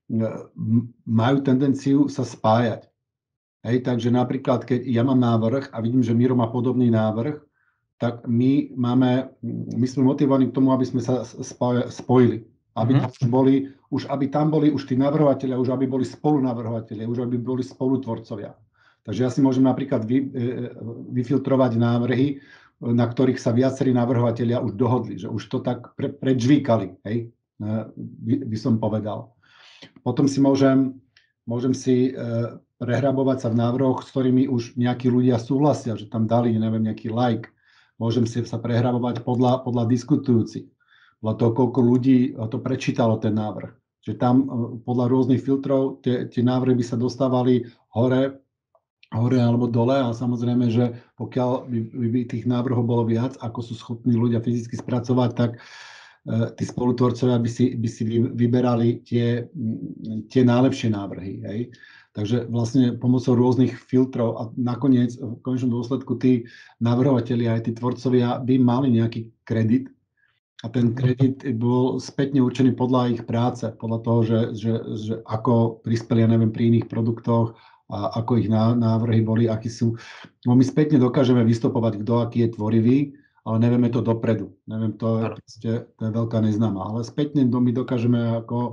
Speaker 2: majú tendenciu sa spájať. Hej? Takže napríklad, keď ja mám návrh a vidím, že Miro má podobný návrh, tak my máme, my sme motivovaní k tomu, aby sme sa spojili. Aby tam už boli, už aby tam boli už tí navrhovatelia, už aby boli spolunavrhovatelia, už aby boli spolutvorcovia. Takže ja si môžem napríklad vy, vyfiltrovať návrhy, na ktorých sa viacerí navrhovatelia už dohodli, že už to tak pre, predžvíkali, hej, by, by som povedal. Potom si môžem, môžem si prehrabovať sa v návrhoch, s ktorými už nejakí ľudia súhlasia, že tam dali, neviem, nejaký like. Môžem si sa prehrabovať podľa, podľa diskutujúcich, podľa toho, koľko ľudí to prečítalo ten návrh. Že tam podľa rôznych filtrov tie, tie návrhy by sa dostávali hore, hore alebo dole a samozrejme, že pokiaľ by, by tých návrhov bolo viac, ako sú schopní ľudia fyzicky spracovať, tak uh, tí spolutvorcovia by si, by si vyberali tie, tie najlepšie návrhy. Hej. Takže vlastne pomocou rôznych filtrov a nakoniec v konečnom dôsledku tí navrhovatelia aj tí tvorcovia by mali nejaký kredit a ten kredit bol spätne určený podľa ich práce, podľa toho, že, že, že ako prispeli, ja neviem, pri iných produktoch a ako ich návrhy boli, akí sú. No my spätne dokážeme vystopovať, kto aký je tvorivý, ale nevieme to dopredu. Neviem, to je, proste, to je veľká neznáma. Ale spätne my dokážeme ako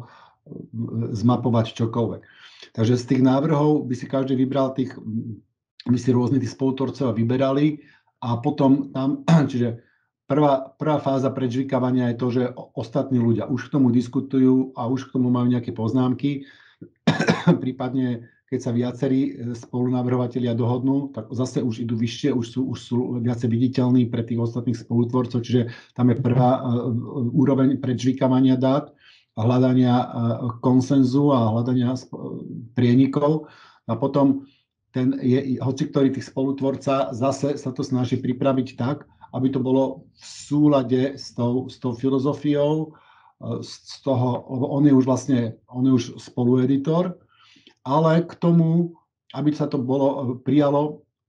Speaker 2: zmapovať čokoľvek. Takže z tých návrhov by si každý vybral tých, by si rôzne tých spolutvorcov vyberali a potom tam, čiže prvá, prvá fáza predžvíkavania je to, že ostatní ľudia už k tomu diskutujú a už k tomu majú nejaké poznámky. Prípadne, keď sa viacerí spolunavrhovatelia dohodnú, tak zase už idú vyššie, už sú, už sú viacej viditeľní pre tých ostatných spolutvorcov, čiže tam je prvá uh, úroveň predžvíkavania dát a hľadania uh, konsenzu a hľadania sp- prienikov. A potom ten je, hoci ktorý tých spolutvorca zase sa to snaží pripraviť tak, aby to bolo v súlade s tou, s tou filozofiou, uh, z toho, lebo on je už vlastne, on je už spolueditor, ale k tomu, aby sa to bolo prijalo,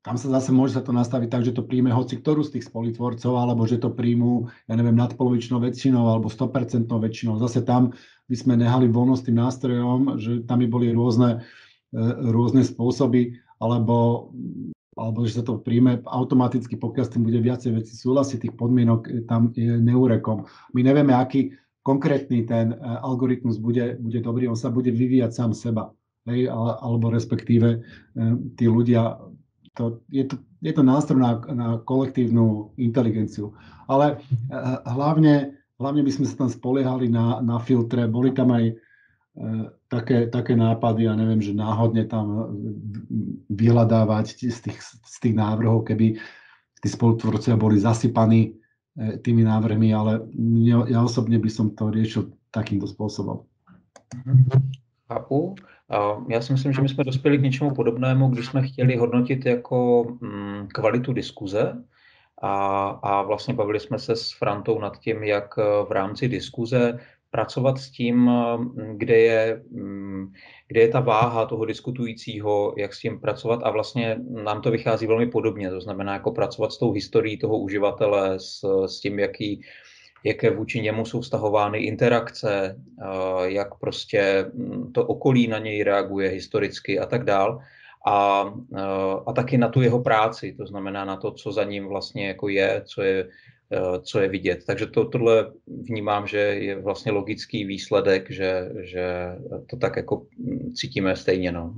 Speaker 2: tam sa zase môže sa to nastaviť tak, že to príjme hoci ktorú z tých spolutvorcov, alebo že to príjmu, ja neviem, nadpolovičnou väčšinou alebo sto percent väčšinou. Zase tam by sme nehali voľnosť tým nástrojom, že tam by boli rôzne, rôzne spôsoby, alebo, alebo že sa to príjme automaticky, pokiaľ s tým bude viacej veci súhlasiť, tých podmienok tam je neurekom. My nevieme, aký konkrétny ten algoritmus bude, bude dobrý, on sa bude vyvíjať sám seba. Hej, alebo respektíve tí ľudia, to, je, to, je to nástroj na, na kolektívnu inteligenciu. Ale hlavne, hlavne by sme sa tam spoliehali na, na filtre, boli tam aj e, také, také nápady, ja neviem, že náhodne tam vyhľadávať z tých, z tých návrhov, keby tí spolutvorcovia boli zasypaní e, tými návrhmi, ale ja, ja osobne by som to riešil takýmto spôsobom.
Speaker 5: Chápu. Já si myslím, že my jsme dospěli k něčemu podobnému, když jsme chtěli hodnotit jako mm, kvalitu diskuze a, a vlastně bavili jsme se s Frantou nad tím, jak v rámci diskuze pracovat s tím, kde je, kde je ta váha toho diskutujícího, jak s tím pracovat a vlastně nám to vychází velmi podobně, to znamená jako pracovat s tou historií toho uživatele, s, s tím, jaký jaké vůči němu jsou vztahovány interakce, jak prostě to okolí na něj reaguje historicky a tak dál. A, a taky na tu jeho práci, to znamená na to, co za ním vlastně jako je, co je, co je vidět. Takže to, tohle vnímám, že je vlastně logický výsledek, že, že to tak jako cítíme stejně. No.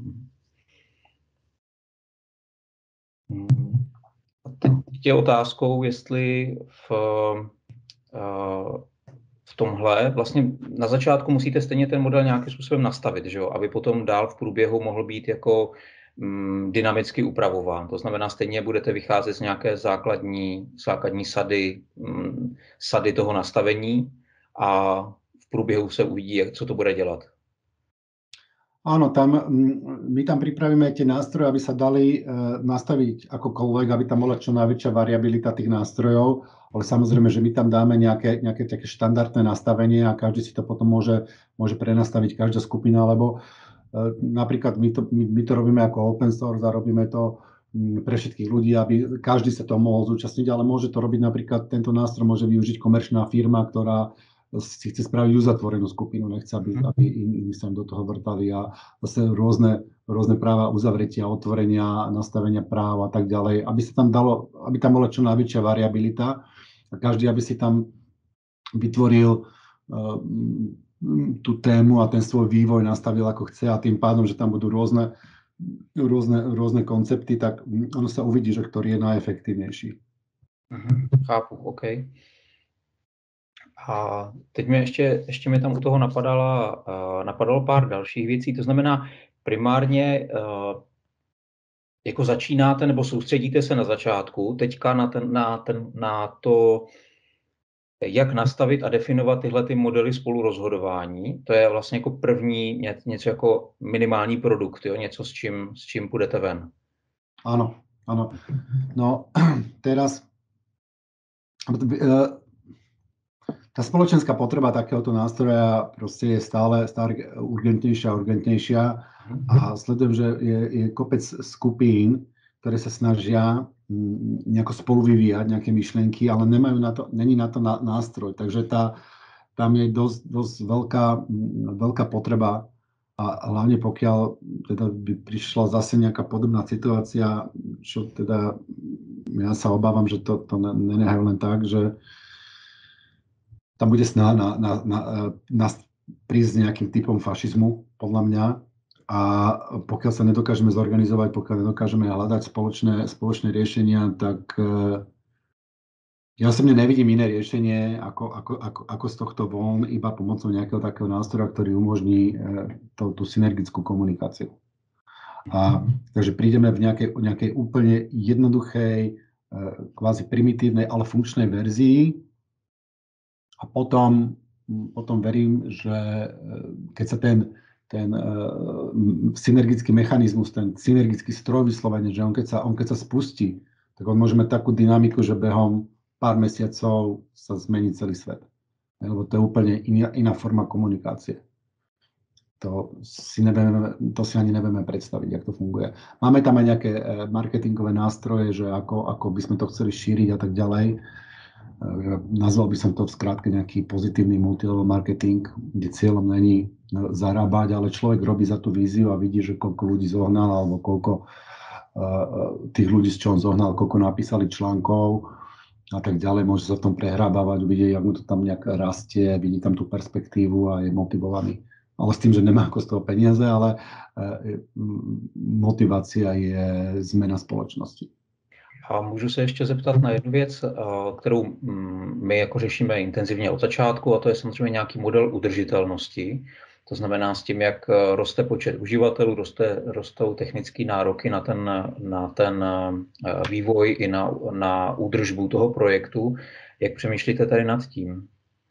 Speaker 5: Teď je otázkou, jestli v v tomhle vlastně na začátku musíte stejně ten model nějakým způsobem nastavit, že jo? Aby potom dál v průběhu mohl být jako mm, dynamicky upravován. To znamená, stejně budete vycházet z nějaké základní, základní sady, mm, sady toho nastavení a v průběhu se uvidí, jak, co to bude dělat.
Speaker 2: Áno, tam, my tam pripravíme tie nástroje, aby sa dali uh, nastaviť akokoľvek, aby tam bola čo najväčšia variabilita tých nástrojov, ale samozrejme, že my tam dáme nejaké, nejaké také štandardné nastavenie a každý si to potom môže, môže prenastaviť, každá skupina, lebo uh, napríklad my to, my, my to robíme ako open source a robíme to um, pre všetkých ľudí, aby každý sa to mohol zúčastniť, ale môže to robiť napríklad, tento nástroj môže využiť komerčná firma, ktorá si chce spraviť uzatvorenú skupinu, nechce, aby, aby iní sa do toho vrtali a zase rôzne, rôzne práva uzavretia, otvorenia, nastavenia práv a tak ďalej, aby sa tam dalo, aby tam bola čo najväčšia variabilita a každý, aby si tam vytvoril uh, tú tému a ten svoj vývoj nastavil ako chce a tým pádom, že tam budú rôzne, rôzne, rôzne koncepty, tak ono sa uvidí, že ktorý je najefektívnejší.
Speaker 5: Chápu, OK. A teď mi ještě, ještě mi tam u toho napadala, uh, napadalo pár dalších věcí, to znamená primárně uh, jako začínáte nebo soustředíte se na začátku teďka na, ten, na, ten, na to, jak nastavit a definovat tyhle ty modely spolurozhodování. To je vlastně jako první ně, něco jako minimální produkt, jo? Něco s čím, s čím půjdete ven.
Speaker 2: Áno, áno. No teraz uh, tá spoločenská potreba takéhoto nástroja proste je stále, stále urgentnejšia a urgentnejšia a sledujem, že je, je kopec skupín, ktoré sa snažia nejako spolu vyvíjať nejaké myšlienky, ale nemajú na to, není na to nástroj, takže tá, tam je dosť, dosť veľká, veľká potreba a hlavne pokiaľ teda by prišla zase nejaká podobná situácia, čo teda ja sa obávam, že to, to nenehajú len tak, že tam bude snaha na, na, na, na prísť s nejakým typom fašizmu, podľa mňa. A pokiaľ sa nedokážeme zorganizovať, pokiaľ nedokážeme hľadať spoločné, spoločné riešenia, tak ja osobne nevidím iné riešenie, ako, ako, ako, ako z tohto von, iba pomocou nejakého takého nástroja, ktorý umožní tú, tú synergickú komunikáciu. A, takže prídeme v nejakej, nejakej úplne jednoduchej, kvázi primitívnej, ale funkčnej verzii. A potom, potom verím, že keď sa ten, ten uh, synergický mechanizmus, ten synergický stroj vyslovene, že on keď, sa, on keď sa spustí, tak on môže mať takú dynamiku, že behom pár mesiacov sa zmení celý svet. Lebo to je úplne iná, iná forma komunikácie. to si, nevieme, to si ani nevieme predstaviť, jak to funguje. Máme tam aj nejaké marketingové nástroje, že ako, ako by sme to chceli šíriť a tak ďalej. Nazval by som to v skrátke nejaký pozitívny multilevel marketing, kde cieľom není zarábať, ale človek robí za tú víziu a vidí, že koľko ľudí zohnal alebo koľko tých ľudí, z čo on zohnal, koľko napísali článkov a tak ďalej. Môže sa v tom prehrábavať, vidí, jak mu to tam nejak rastie, vidí tam tú perspektívu a je motivovaný. Ale s tým, že nemá ako z toho peniaze, ale motivácia je zmena společnosti.
Speaker 5: A můžu se ještě zeptat na jednu věc, kterou my jako řešíme intenzivně od začátku, a to je samozřejmě nějaký model udržitelnosti. To znamená s tím, jak roste počet uživatelů, roste, rostou technické nároky na ten, na ten vývoj i na, na údržbu toho projektu. Jak přemýšlíte tady nad tím?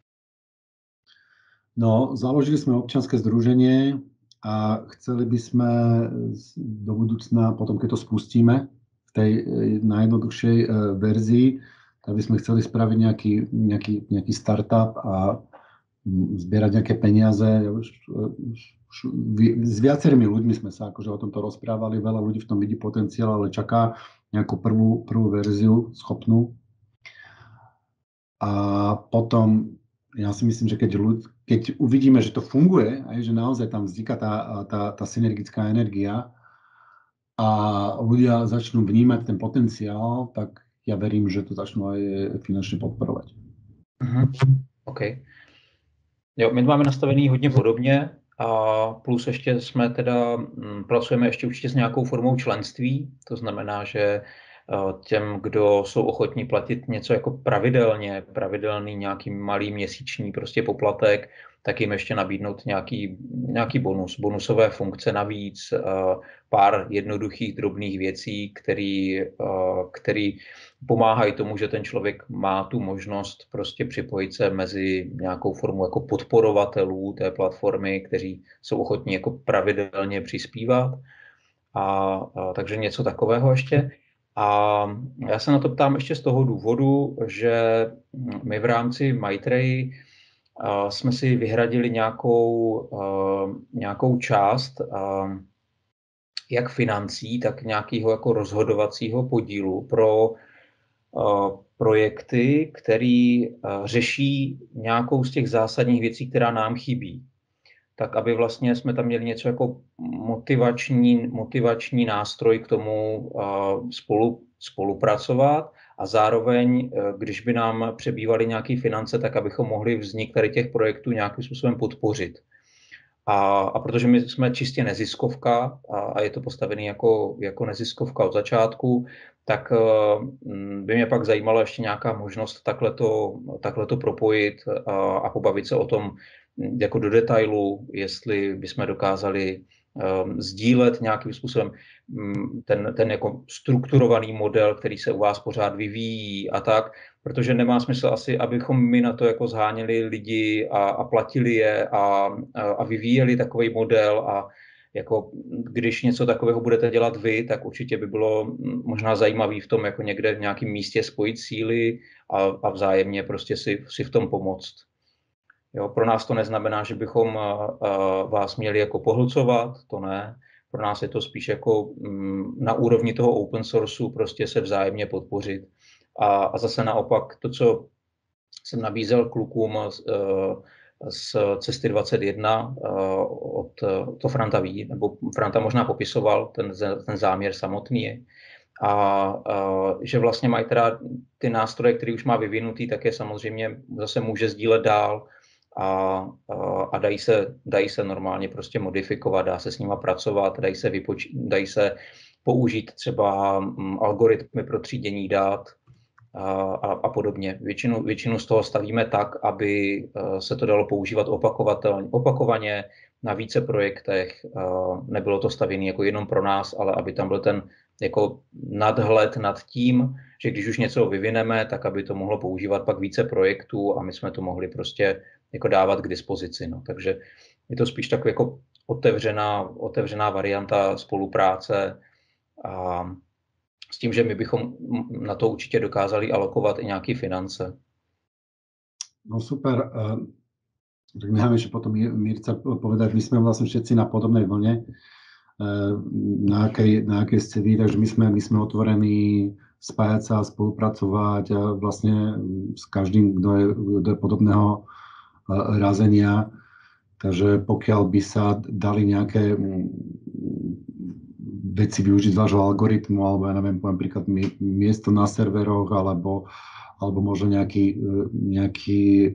Speaker 2: No, založili sme občianske združenie a chceli by sme do budúcna, potom keď to spustíme v tej najjednoduchšej verzii, tak by sme chceli spraviť nejaký, nejaký, nejaký startup a zbierať nejaké peniaze. S viacerými ľuďmi sme sa akože o tomto rozprávali, veľa ľudí v tom vidí potenciál, ale čaká nejakú prvú, prvú verziu schopnú. A potom ja si myslím, že keď, ľud, keď uvidíme, že to funguje, aj, že naozaj tam vzniká tá, tá, tá synergická energia a ľudia začnú vnímať ten potenciál, tak ja verím, že to začnú aj finančne podporovať.
Speaker 5: Uh-huh. OK. Jo, my to máme nastavený hodně podobně a plus ještě jsme teda, pracujeme ještě určitě s nějakou formou členství, to znamená, že těm, kdo jsou ochotní platit něco jako pravidelně, pravidelný nějaký malý měsíční prostě poplatek, tak jim ještě nabídnout nějaký, nějaký bonus, bonusové funkce navíc, pár jednoduchých drobných věcí, který, který pomáhají tomu, že ten člověk má tu možnost prostě připojit se mezi nějakou formu jako podporovatelů té platformy, kteří jsou ochotní jako pravidelně přispívat. A, a takže něco takového ještě. A já se na to ptám ještě z toho důvodu, že my v rámci Maitreyi uh, jsme si vyhradili nějakou, uh, nějakou část uh, jak financí, tak nějakého jako rozhodovacího podílu pro uh, projekty, který uh, řeší nějakou z těch zásadních věcí, která nám chybí. Tak aby vlastně jsme tam měli něco jako motivační, motivační nástroj k tomu uh, spolu, spolupracovat a zároveň, uh, když by nám přebývaly nějaké finance, tak abychom mohli vznik tady těch projektů nějakým způsobem podpořit. A, a protože my jsme čistě neziskovka a, a je to postavený jako, jako neziskovka od začátku, tak uh, by mě pak zajímala ještě nějaká možnost takhle to, takhle to propojit a, a pobavit se o tom, jako do detailu, jestli bychom dokázali um, sdílet nějakým způsobem um, ten, ten jako strukturovaný model, který se u vás pořád vyvíjí a tak, protože nemá smysl asi, abychom my na to jako zháněli lidi a, a platili je a, a, a vyvíjeli takový model a jako když něco takového budete dělat vy, tak určitě by bylo možná zajímavý v tom jako někde v nějakém místě spojit síly a, a vzájemně prostě si, si v tom pomoct. Jo, pro nás to neznamená, že bychom uh, vás měli jako pohlcovat, to ne. Pro nás je to spíš jako um, na úrovni toho open sourceu prostě se vzájemně podpořit. A, a zase naopak to, co jsem nabízel klukům uh, z Cesty dvacet jedna uh, od to Franta ví, nebo Franta možná popisoval ten, ten záměr samotný. A uh, že vlastně mají teda ty nástroje, které už má vyvinutý, tak je samozřejmě zase může sdílet dál. A, a dají, se, dají se normálně prostě modifikovat, dá se s nima pracovat, dají se, vypoč- dají se použít třeba algoritmy pro třídění dat a, a, a podobně. Většinu, většinu z toho stavíme tak, aby se to dalo používat opakovatelně, opakovaně na více projektech. Nebylo to stavěné jako jenom pro nás, ale aby tam byl ten jako nadhled nad tím, že když už něco vyvineme, tak aby to mohlo používat pak více projektů a my jsme to mohli prostě jako dávat k dispozici. No. Takže je to spíš tak jako otevřená, otevřená varianta spolupráce a s tím, že my bychom na to určitě dokázali alokovat i nějaké finance.
Speaker 2: No super. Tak necháme ešte potom Mirca povedať, my sme vlastne všetci na podobnej vlne, na akej, na akej ste vy, takže my sme, my sme otvorení spájať sa a spolupracovať a vlastne s každým, kto je, kto je podobného razenia. Takže pokiaľ by sa dali nejaké veci využiť z vášho algoritmu, alebo ja neviem, poviem príklad miesto na serveroch, alebo, alebo možno nejaký, nejaký,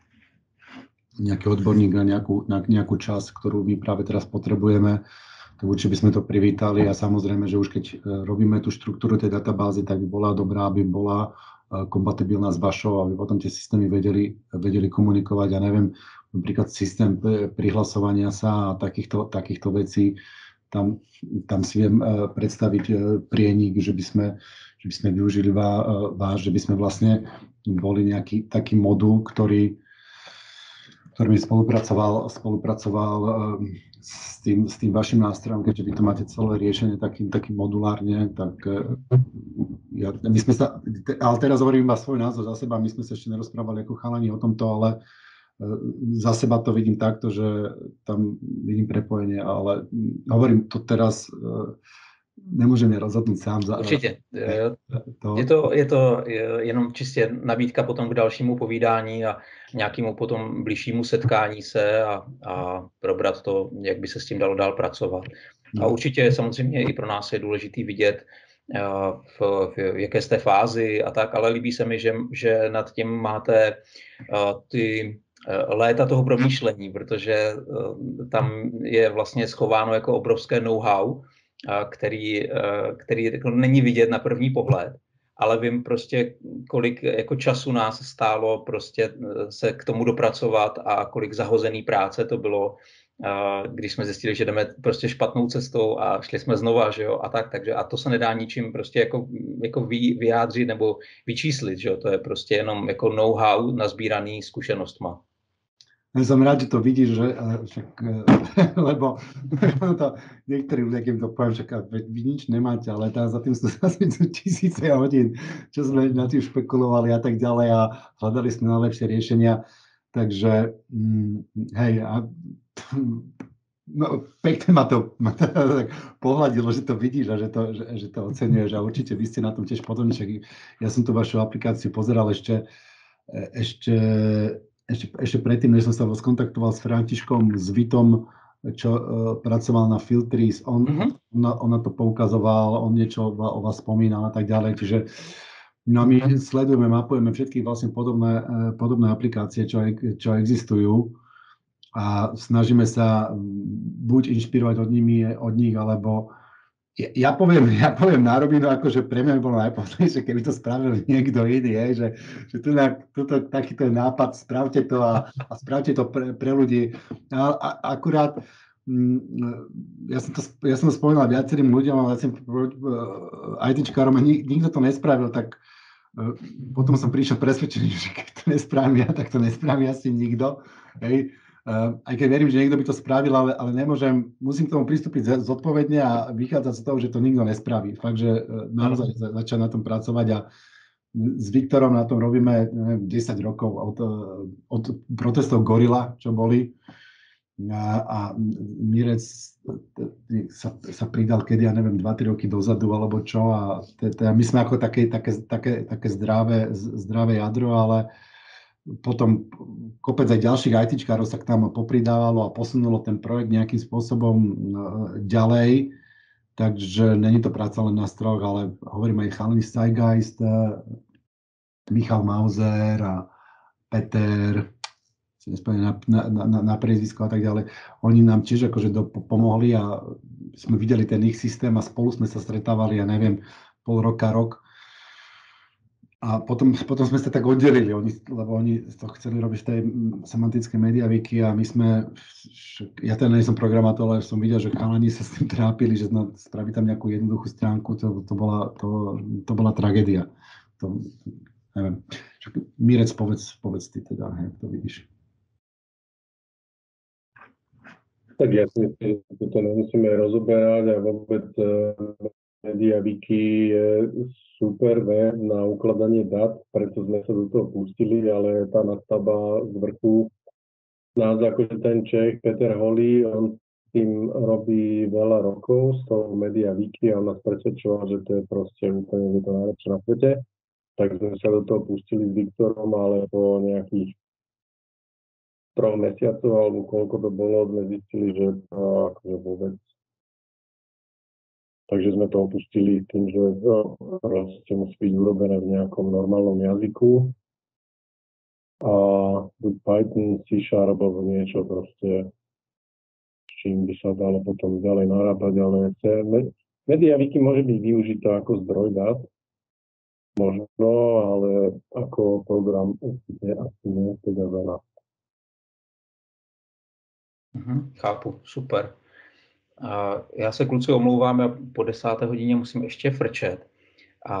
Speaker 2: nejaký odborník na nejakú, na nejakú časť, ktorú my práve teraz potrebujeme, tak určite by sme to privítali a samozrejme, že už keď robíme tú štruktúru tej databázy, tak by bola dobrá, aby bola kompatibilná s vašou, aby potom tie systémy vedeli, vedeli komunikovať. Ja neviem, napríklad systém prihlasovania sa a takýchto, takýchto vecí, tam, tam si viem predstaviť prienik, že by sme, že by sme využili váš, že by sme vlastne boli nejaký taký modul, ktorý, ktorý by spolupracoval, spolupracoval s tým, s tým vašim nástrojom, keďže vy to máte celé riešenie takým, takým modulárne, tak ja, my sme sa, ale teraz hovorím iba svoj názor za seba, my sme sa ešte nerozprávali ako chalani o tomto, ale za seba to vidím takto, že tam vidím prepojenie, ale hovorím to teraz, nemůžem je rozhodnout sám. Za,
Speaker 5: Určitě.
Speaker 2: To.
Speaker 5: Je, to, je to jenom čistě nabídka potom k dalšímu povídání a nějakému potom bližšímu setkání se a, a probrat to, jak by se s tím dalo dál pracovat. No. A určitě samozřejmě i pro nás je důležitý vidět, v, v jaké jste fázi a tak, ale líbí se mi, že, že nad tím máte ty léta toho promýšlení, protože tam je vlastně schováno jako obrovské know-how, který, který jako není vidět na první pohled, ale vím prostě, kolik jako času nás stálo prostě se k tomu dopracovat a kolik zahozený práce to bylo, když jsme zjistili, že jdeme prostě špatnou cestou a šli jsme znova, že jo, a tak, takže a to se nedá ničím prostě jako, jako vy, vyjádřit nebo vyčíslit, že jo, to je prostě jenom jako know-how nazbíraný zkušenostma.
Speaker 2: Ja som rád, že to vidíš, že, však, lebo to, niektorí ľudia, keď to poviem, však vy nič nemáte, ale tá, za tým sú zase tisíce hodín, čo sme na tým špekulovali a tak ďalej a hľadali sme najlepšie riešenia. Takže, hm, hej, a, no, pekne ma to, ma to tak pohľadilo, že to vidíš a že to, že, že to oceňuješ a určite vy ste na tom tiež podobní. Ja som tú vašu aplikáciu pozeral ešte, ešte Ešte, ešte predtým, než som sa skontaktoval s Františkom, s Vitom, čo uh, pracoval na Filtris, on, mm-hmm. on, on na to poukazoval, on niečo o vás spomínal a tak ďalej, čiže no, my mm-hmm. sledujeme, mapujeme všetky vlastne podobné, uh, podobné aplikácie, čo, čo existujú a snažíme sa buď inšpirovať od, nimi, od nich, alebo Ja, ja, poviem, ja poviem na rovinu, akože pre mňa by bolo najpohodlnejšie, keby to spravil niekto iný, je, že, že tu na, tuto, takýto je nápad, spravte to a, a spravte to pre, pre ľudí. A, a, akurát, mm, ja, som to, ja som to spomínal viacerým ľuďom, ale ja som ITčkárom a nik, nikto to nespravil, tak uh, potom som prišiel presvedčený, že keď to nespravím ja, tak to nespraví asi nikto. Hej. Uh, aj keď verím, že niekto by to spravil, ale, ale nemôžem, musím k tomu pristúpiť zodpovedne a vychádzať z toho, že to nikto nespraví. Fakt, že uh, naozaj za, začať na tom pracovať a s Viktorom na tom robíme neviem, desať rokov od, od protestov Gorila, čo boli. A, a Mirec sa, sa pridal kedy, ja neviem, dva tri roky dozadu alebo čo. A te, te, my sme ako také, také, také, také zdravé, zdravé jadro, ale potom kopec aj ďalších ITčkárov sa k nám popridávalo a posunulo ten projekt nejakým spôsobom ďalej. Takže není to práca len na stroch, ale hovorím aj chalani Zeitgeist, Michal Mauser a Peter, si nespomínam na, na, na, na priezvisko a tak ďalej. Oni nám tiež akože do, pomohli a sme videli ten ich systém a spolu sme sa stretávali, ja neviem, pol roka, rok. A potom, potom sme sa tak oddelili, oni, lebo oni to chceli robiť v tej semantickej mediaviky a my sme, ja teda nie som programátor, ale som videl, že chalani sa s tým trápili, že spraví tam nejakú jednoduchú stránku, to, to, bola, to, to bola tragédia. To, neviem. Mirec, povedz, povedz ty teda, jak to vidíš.
Speaker 4: Tak ja si myslím, že to nemusíme rozoberať a vôbec MediaWiki je super web na ukladanie dát, preto sme sa do toho pustili, ale tá nadstavba z vrchu nás akože ten Čech, Peter Holý, on tým robí veľa rokov z toho Media Wiki a on nás presvedčoval, že to je proste úplne to najlepšie na svete. Tak sme sa do toho pustili s Viktorom, ale po nejakých troch mesiacov, alebo koľko to bolo, sme zistili, že to akože vôbec. Takže sme to opustili tým, že no, proste musí byť urobené v nejakom normálnom jazyku. A buď Python, C Sharp, alebo niečo proste, s čím by sa dalo potom ďalej narábať, ale Media Wiki môže byť využitá ako zdroj dát, možno, ale ako program určite asi nie, teda veľa.
Speaker 5: Mhm, chápu, super. A já se kluci omlouvám, já po desáté hodině musím ještě frčet. A,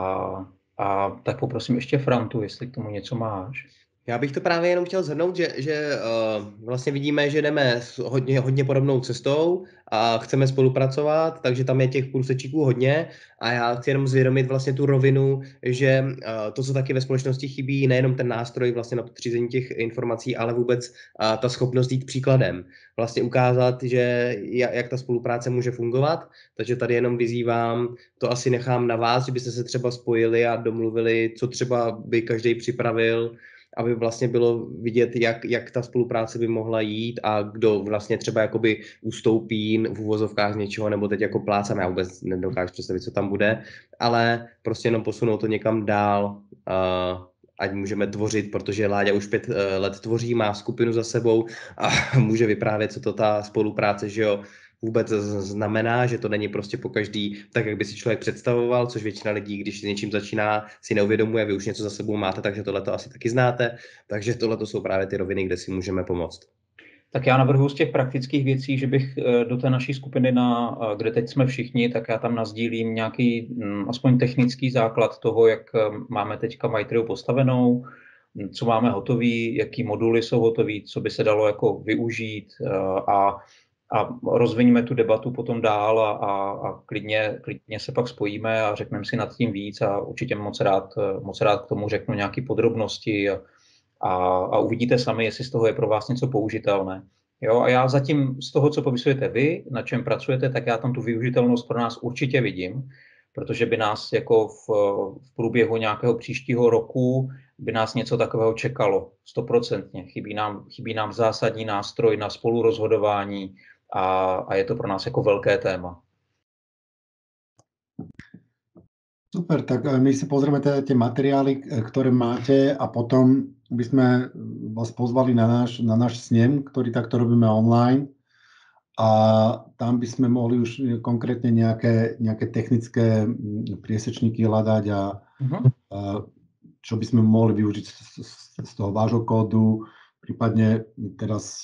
Speaker 5: a tak poprosím ještě Frantu, jestli k tomu něco máš.
Speaker 3: Já bych to právě jenom chtěl shrnout, že, že uh, vlastně vidíme, že jdeme hodně, hodně podobnou cestou a chceme spolupracovat, takže tam je těch průsečíků hodně a já chci jenom zvědomit vlastně tu rovinu, že uh, to, co taky ve společnosti chybí, nejenom ten nástroj vlastně na podřízení těch informací, ale vůbec uh, ta schopnost jít příkladem. Vlastně ukázat, že jak, jak ta spolupráce může fungovat, takže tady jenom vyzývám, to asi nechám na vás, že byste se třeba spojili a domluvili, co třeba by každý připravil, aby vlastně bylo vidět, jak, jak ta spolupráce by mohla jít a kdo vlastně třeba jakoby ustoupí v uvozovkách z něčeho, nebo teď jako plácám, já vůbec nedokážu představit, co tam bude, ale prostě jenom posunout to někam dál, uh, ať můžeme tvořit, protože Láďa už pět uh, let tvoří, má skupinu za sebou a může vyprávět, co to ta spolupráce, že jo, vůbec znamená, že to není prostě po každý tak, jak by si člověk představoval, což většina lidí, když s něčím začíná, si neuvědomuje, vy už něco za sebou máte, takže tohle to asi taky znáte, takže tohle to jsou právě ty roviny, kde si můžeme pomoct.
Speaker 5: Tak já navrhuji z těch praktických věcí, že bych do té naší skupiny, na, kde teď jsme všichni, tak já tam nasdílím nějaký aspoň technický základ toho, jak máme teďka Maitreu postavenou, co máme hotový, jaký moduly jsou hotový, co by se dalo jako využít a a rozviníme tu debatu potom dál a, a, a klidně, klidně se pak spojíme a řekneme si nad tím víc a určitě moc rád, moc rád k tomu řeknu nějaké podrobnosti a, a, a uvidíte sami, jestli z toho je pro vás něco použitelné. Jo, a já zatím z toho, co popisujete vy, na čem pracujete, tak já tam tu využitelnost pro nás určitě vidím, protože by nás jako v, v průběhu nějakého příštího roku by nás něco takového čekalo, stoprocentně. Chybí nám, chybí nám zásadní nástroj na spolurozhodování, A, a je to pro nás jako velké téma.
Speaker 2: Super, tak my si pozrieme teda tie materiály, ktoré máte a potom by sme vás pozvali na náš, na náš snem, ktorý takto robíme online a tam by sme mohli už konkrétne nejaké, nejaké technické priesečníky hľadať a, uh-huh. a čo by sme mohli využiť z, z, z toho vášho kódu, prípadne teraz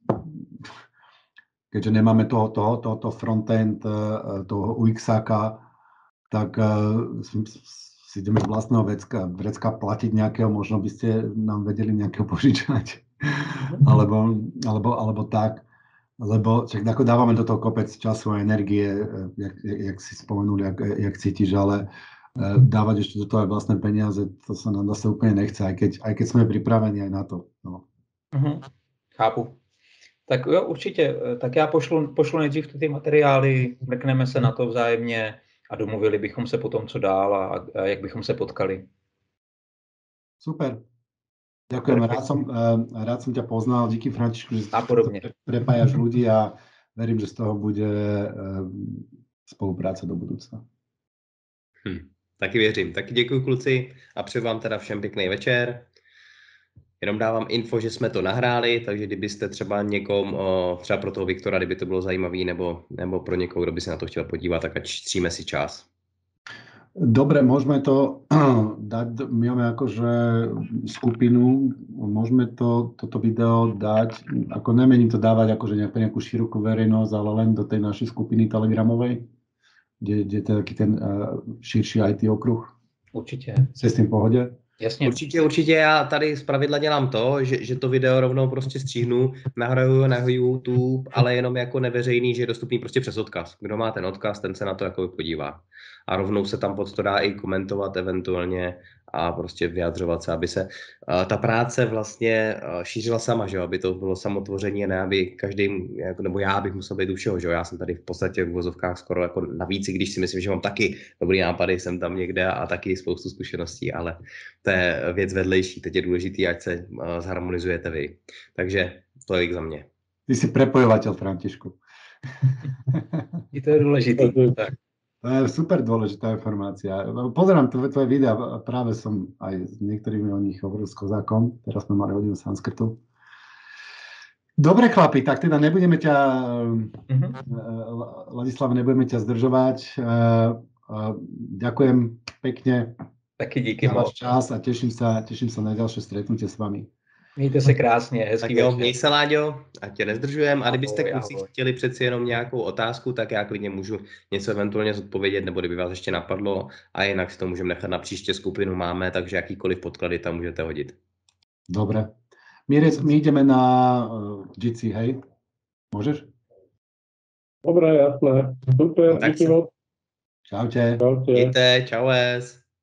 Speaker 2: keďže nemáme toho, toho, toho, toho frontend, toho ú iks-áka, tak si ideme z vlastného vecka, vrecka platiť nejakého, možno by ste nám vedeli nejakého požičať, alebo, alebo, alebo tak, lebo čak ako dávame do toho kopec času a energie, jak, jak si spomenuli, jak, jak cítiš, ale dávať ešte do toho aj vlastné peniaze, to sa nám zase úplne nechce, aj keď, aj keď sme pripravení aj na to. No.
Speaker 5: Mhm. Chápu. Tak jo, určitě. Tak já pošlu, pošlu nejdřív ty materiály, mrkneme se na to vzájemně a domluvili bychom se potom, co dál a, a jak bychom se potkali.
Speaker 2: Super. Ďakujem. Rád som, rád som ťa poznal. Díky, Františku, že prepájaš ľudí a verím, že z toho bude spolupráce do budúcna.
Speaker 3: Hm, taky věřím. Taky děkuji, kluci, a přeju vám teda všem pěkný večer. Jenom dávám info, že jsme to nahráli, takže kdybyste třeba někom, třeba pro toho Viktora, kdyby to bylo zajímavý, nebo, nebo pro někoho, kdo by se na to chtěl podívat, tak ať stříme si čas.
Speaker 2: Dobre, môžeme to dať, my máme akože skupinu, môžeme to, toto video dať, ako nemením to dávať akože nejak, nejakú širokú verejnosť, ale len do tej našej skupiny telegramovej, kde, kde je taký ten uh, širší í té okruh.
Speaker 5: Určitě.
Speaker 2: Jsi s tím v pohodě?
Speaker 5: Jasně.
Speaker 3: Určitě, určitě já tady zpravidla dělám to, že, že to video rovnou prostě stříhnu, nahraju na YouTube, ale jenom jako neveřejný, že je dostupný prostě přes odkaz. Kdo má ten odkaz, ten se na to jako podívá. A rovnou se tam pod to dá i komentovat eventuálně a prostě vyjadřovat se, aby se uh, ta práce vlastně uh, šířila sama, že jo, aby to bylo samotvoření, ne aby každý, jako, nebo já bych musel být u všeho, že jo, já jsem tady v podstatě v uvozovkách skoro jako navíc, když si myslím, že mám taky dobrý nápady, jsem tam někde a taky spoustu zkušeností, ale to je věc vedlejší, teď je důležitý, ať se uh, zharmonizujete vy. Takže to je za mě.
Speaker 2: Ty si prepojovateľ, Františku.
Speaker 6: I to je dôležité. Tak.
Speaker 2: To je super dôležitá informácia. Pozerám tvoje, tvoje videa, práve som aj s niektorými o nich hovoril s Kozákom, teraz sme mali hodinu sanskrtu. Dobre, chlapi, tak teda nebudeme ťa, mm-hmm. Ladislav, nebudeme ťa zdržovať. Ďakujem pekne
Speaker 6: Taky díky
Speaker 2: za váš čas a teším sa, teším sa na ďalšie stretnutie s vami.
Speaker 6: Mějte se krásně, hezký
Speaker 3: tak jo,
Speaker 6: večer.
Speaker 3: měj se, Láďo, ať tě nezdržujem. A kdybyste
Speaker 6: Ahoj,
Speaker 3: kluci
Speaker 6: ahoj.
Speaker 3: chtěli přeci jenom nějakou otázku, tak já klidně můžu něco eventuálně zodpovědět, nebo kdyby vás ještě napadlo. A jinak si to můžeme nechat na příště, skupinu máme, takže jakýkoliv podklady tam můžete hodit.
Speaker 2: Dobre. Mirec, my ideme na uh, Jitsi, hej? Môžeš?
Speaker 4: Dobre, jasné. Super,
Speaker 3: No, tak
Speaker 4: díky
Speaker 3: sa-
Speaker 4: moc.
Speaker 2: Čaute.
Speaker 4: Čaute.
Speaker 3: Mějte, čau es.